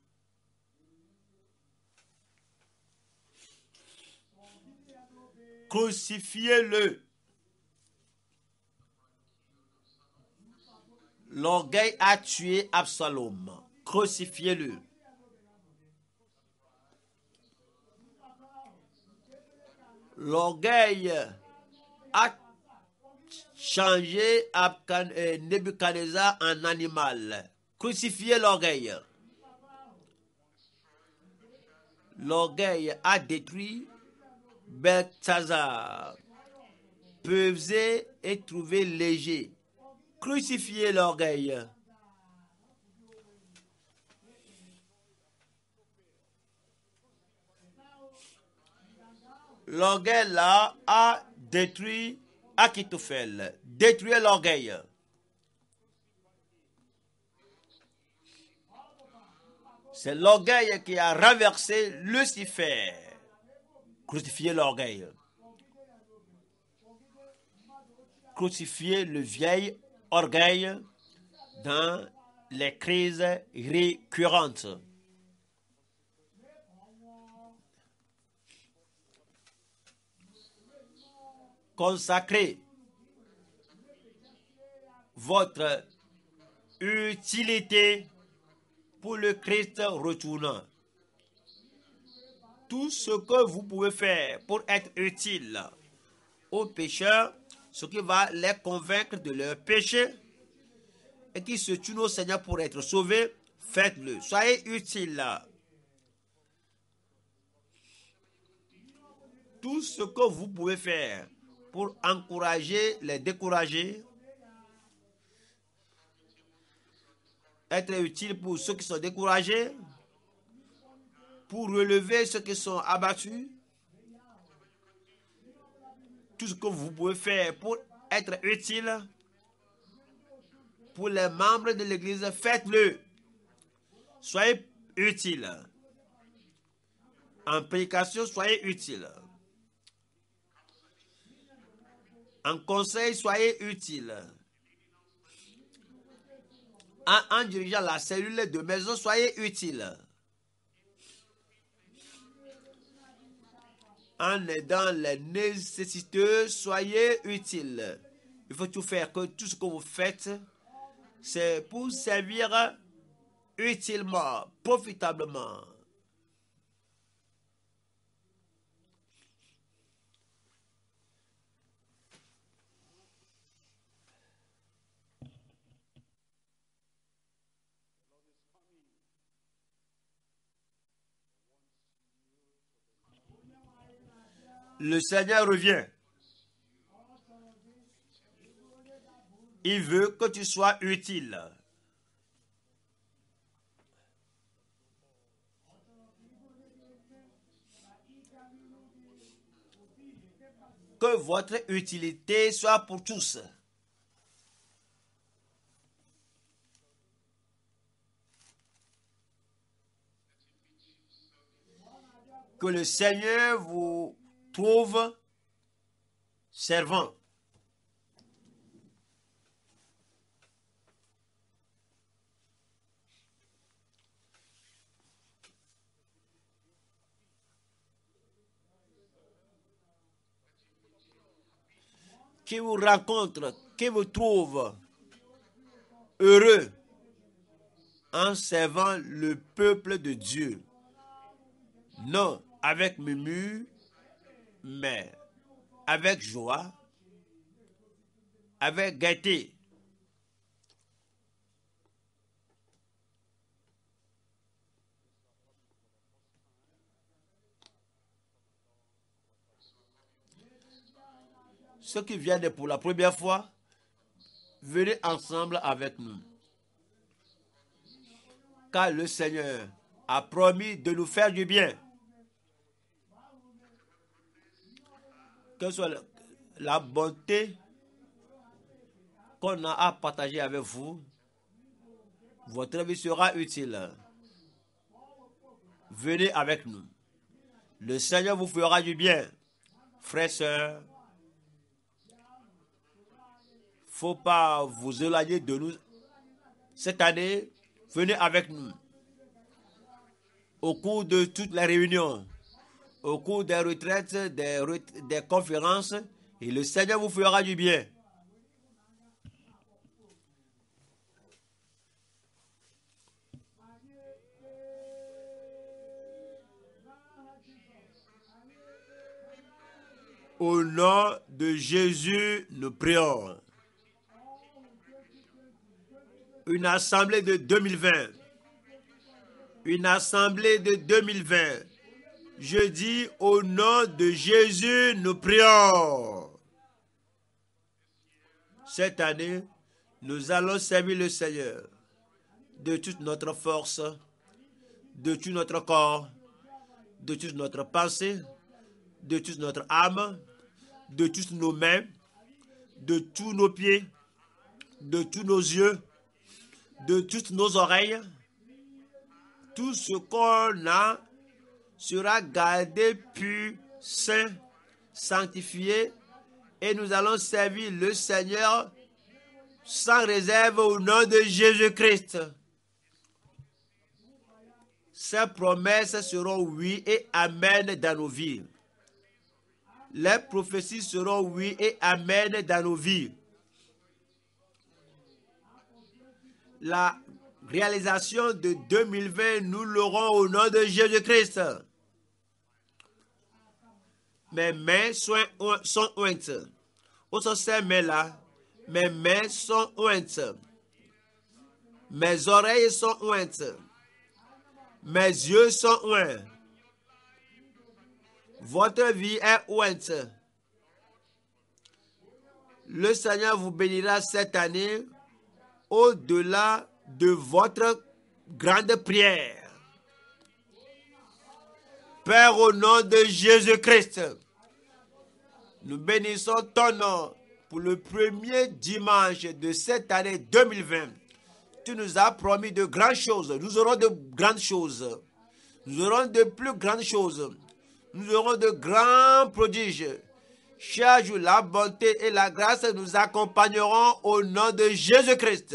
Crucifiez-le. L'orgueil a tué Absalom. Crucifiez-le. L'orgueil a changé Nebuchadnezzar en animal. Crucifiez l'orgueil. L'orgueil a détruit Belteshazzar. Pesé et trouvé léger. Crucifiez l'orgueil. L'orgueil là a détruit Akitophel. Détruisez l'orgueil. C'est l'orgueil qui a renversé Lucifer. Crucifiez l'orgueil. Crucifiez le vieil orgueil dans les crises récurrentes. Consacrez votre utilité pour le Christ retournant. Tout ce que vous pouvez faire pour être utile aux pécheurs, ce qui va les convaincre de leur péché et qui se tournent au Seigneur pour être sauvés, faites-le. Soyez utile. Tout ce que vous pouvez faire pour encourager les découragés, être utile pour ceux qui sont découragés, pour relever ceux qui sont abattus, tout ce que vous pouvez faire pour être utile pour les membres de l'église, faites-le. Soyez utile. En prédication, soyez utile. En conseil, soyez utile. En dirigeant la cellule de maison, soyez utile. En aidant les nécessiteux, soyez utile. Il faut tout faire, que tout ce que vous faites, c'est pour servir utilement, profitablement. Le Seigneur revient. Il veut que tu sois utile. Que votre utilité soit pour tous. Que le Seigneur vous trouve servant. Qui vous rencontre, qui vous trouve heureux en servant le peuple de Dieu. Non avec murmure, mais avec joie, avec gaieté. Ceux qui viennent pour la première fois, venez ensemble avec nous. Car le Seigneur a promis de nous faire du bien. Que soit la bonté qu'on a à partager avec vous, votre vie sera utile. Venez avec nous. Le Seigneur vous fera du bien. Frères, sœurs, faut pas vous éloigner de nous. Cette année, venez avec nous. Au cours de toutes les réunions, au cours des retraites, des conférences, et le Seigneur vous fera du bien. Au nom de Jésus, nous prions. Une assemblée de 2020. Une assemblée de 2020. Je dis au nom de Jésus, nous prions. Cette année, nous allons servir le Seigneur de toute notre force, de tout notre corps, de toute notre pensée, de toute notre âme, de toutes nos mains, de tous nos pieds, de tous nos yeux, de toutes nos oreilles. Tout ce qu'on a sera gardé pur, saint, sanctifié, et nous allons servir le Seigneur sans réserve au nom de Jésus-Christ. Ces promesses seront oui et amen dans nos vies. Les prophéties seront oui et amen dans nos vies. La réalisation de 2020, nous l'aurons au nom de Jésus-Christ. Mes mains sont ointes. Où sont ces mains-là? Mes mains sont ointes. Mes oreilles sont ointes. Mes yeux sont oints. Votre vie est ointe. Le Seigneur vous bénira cette année au-delà de votre grande prière. Père, au nom de Jésus-Christ, nous bénissons ton nom pour le premier dimanche de cette année 2020. Tu nous as promis de grandes choses. Nous aurons de grandes choses. Nous aurons de plus grandes choses. Nous aurons de grands prodiges. Chaque jour, la bonté et la grâce nous accompagneront au nom de Jésus-Christ.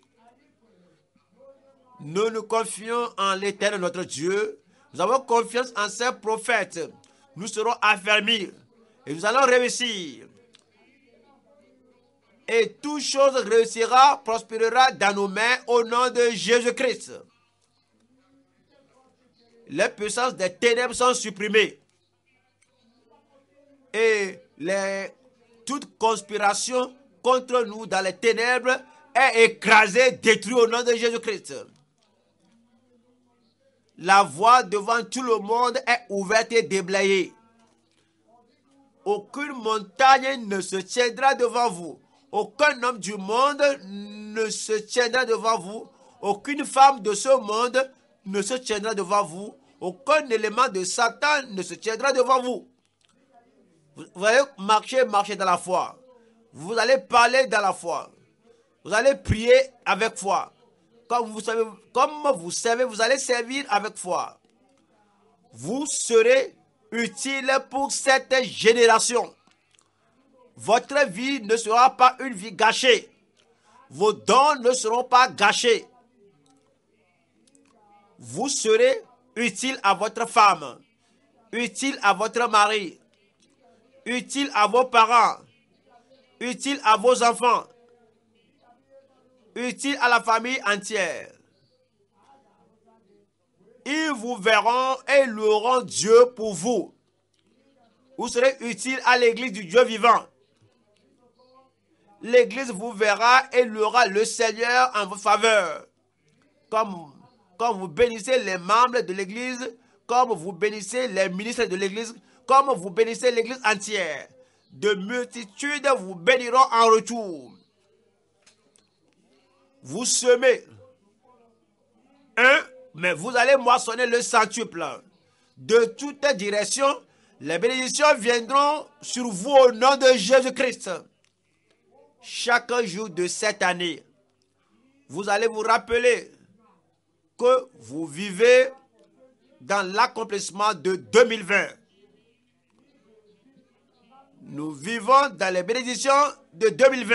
Nous nous confions en l'Éternel, notre Dieu. Nous avons confiance en ses prophètes. Nous serons affermis et nous allons réussir. Et toute chose réussira, prospérera dans nos mains au nom de Jésus-Christ. Les puissances des ténèbres sont supprimées. Et toute conspiration contre nous dans les ténèbres est écrasée, détruite au nom de Jésus-Christ. La voie devant tout le monde est ouverte et déblayée. Aucune montagne ne se tiendra devant vous. Aucun homme du monde ne se tiendra devant vous. Aucune femme de ce monde ne se tiendra devant vous. Aucun élément de Satan ne se tiendra devant vous. Vous allez marcher dans la foi. Vous allez parler dans la foi. Vous allez prier avec foi. Comme vous savez, vous allez servir avec foi. Vous serez utile pour cette génération. Votre vie ne sera pas une vie gâchée. Vos dons ne seront pas gâchés. Vous serez utile à votre femme, utile à votre mari, utile à vos parents, utile à vos enfants, utile à la famille entière. Ils vous verront et loueront Dieu pour vous. Vous serez utile à l'église du Dieu vivant. L'église vous verra et louera le Seigneur en votre faveur. Comme vous bénissez les membres de l'église, comme vous bénissez les ministres de l'église, comme vous bénissez l'église entière. De multitudes vous béniront en retour. Vous semez mais vous allez moissonner le centuple. De toutes directions, les bénédictions viendront sur vous au nom de Jésus-Christ. Chaque jour de cette année, vous allez vous rappeler que vous vivez dans l'accomplissement de 2020. Nous vivons dans les bénédictions de 2020.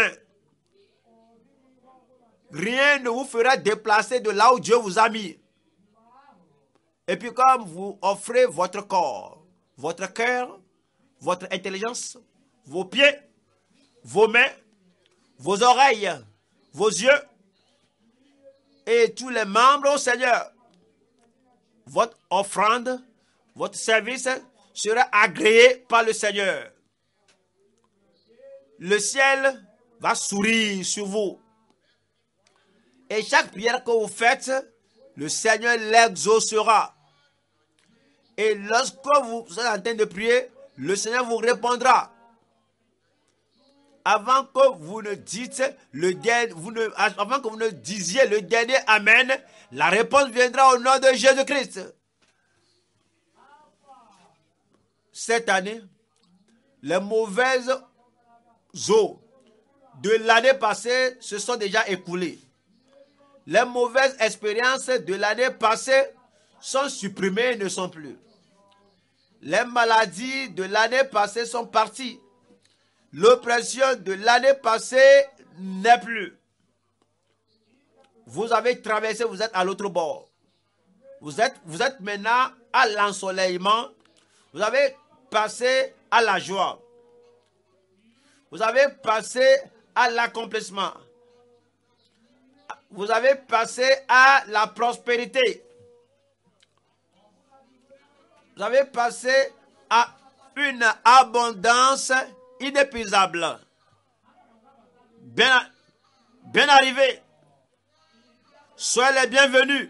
Rien ne vous fera déplacer de là où Dieu vous a mis. Et puis comme vous offrez votre corps, votre cœur, votre intelligence, vos pieds, vos mains, vos oreilles, vos yeux et tous les membres au Seigneur, votre offrande, votre service sera agréé par le Seigneur. Le ciel va sourire sur vous. Et chaque prière que vous faites, le Seigneur l'exaucera. Et lorsque vous êtes en train de prier, le Seigneur vous répondra. Avant que vous ne dites avant que vous ne disiez le dernier Amen, la réponse viendra au nom de Jésus-Christ. Cette année, les mauvaises eaux de l'année passée se sont déjà écoulées. Les mauvaises expériences de l'année passée sont supprimées et ne sont plus. Les maladies de l'année passée sont parties. L'oppression de l'année passée n'est plus. Vous avez traversé, vous êtes à l'autre bord. Vous êtes maintenant à l'ensoleillement. Vous avez passé à la joie. Vous avez passé à l'accomplissement. Vous avez passé à la prospérité. Vous avez passé à une abondance inépuisable. Bien arrivé. Soyez les bienvenus.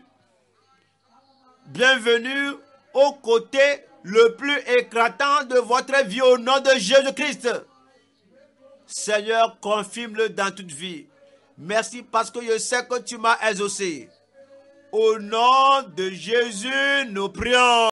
Bienvenue au côté le plus éclatant de votre vie au nom de Jésus-Christ. Seigneur, confirme-le dans toute vie. Merci parce que je sais que tu m'as exaucé. Au nom de Jésus, nous prions.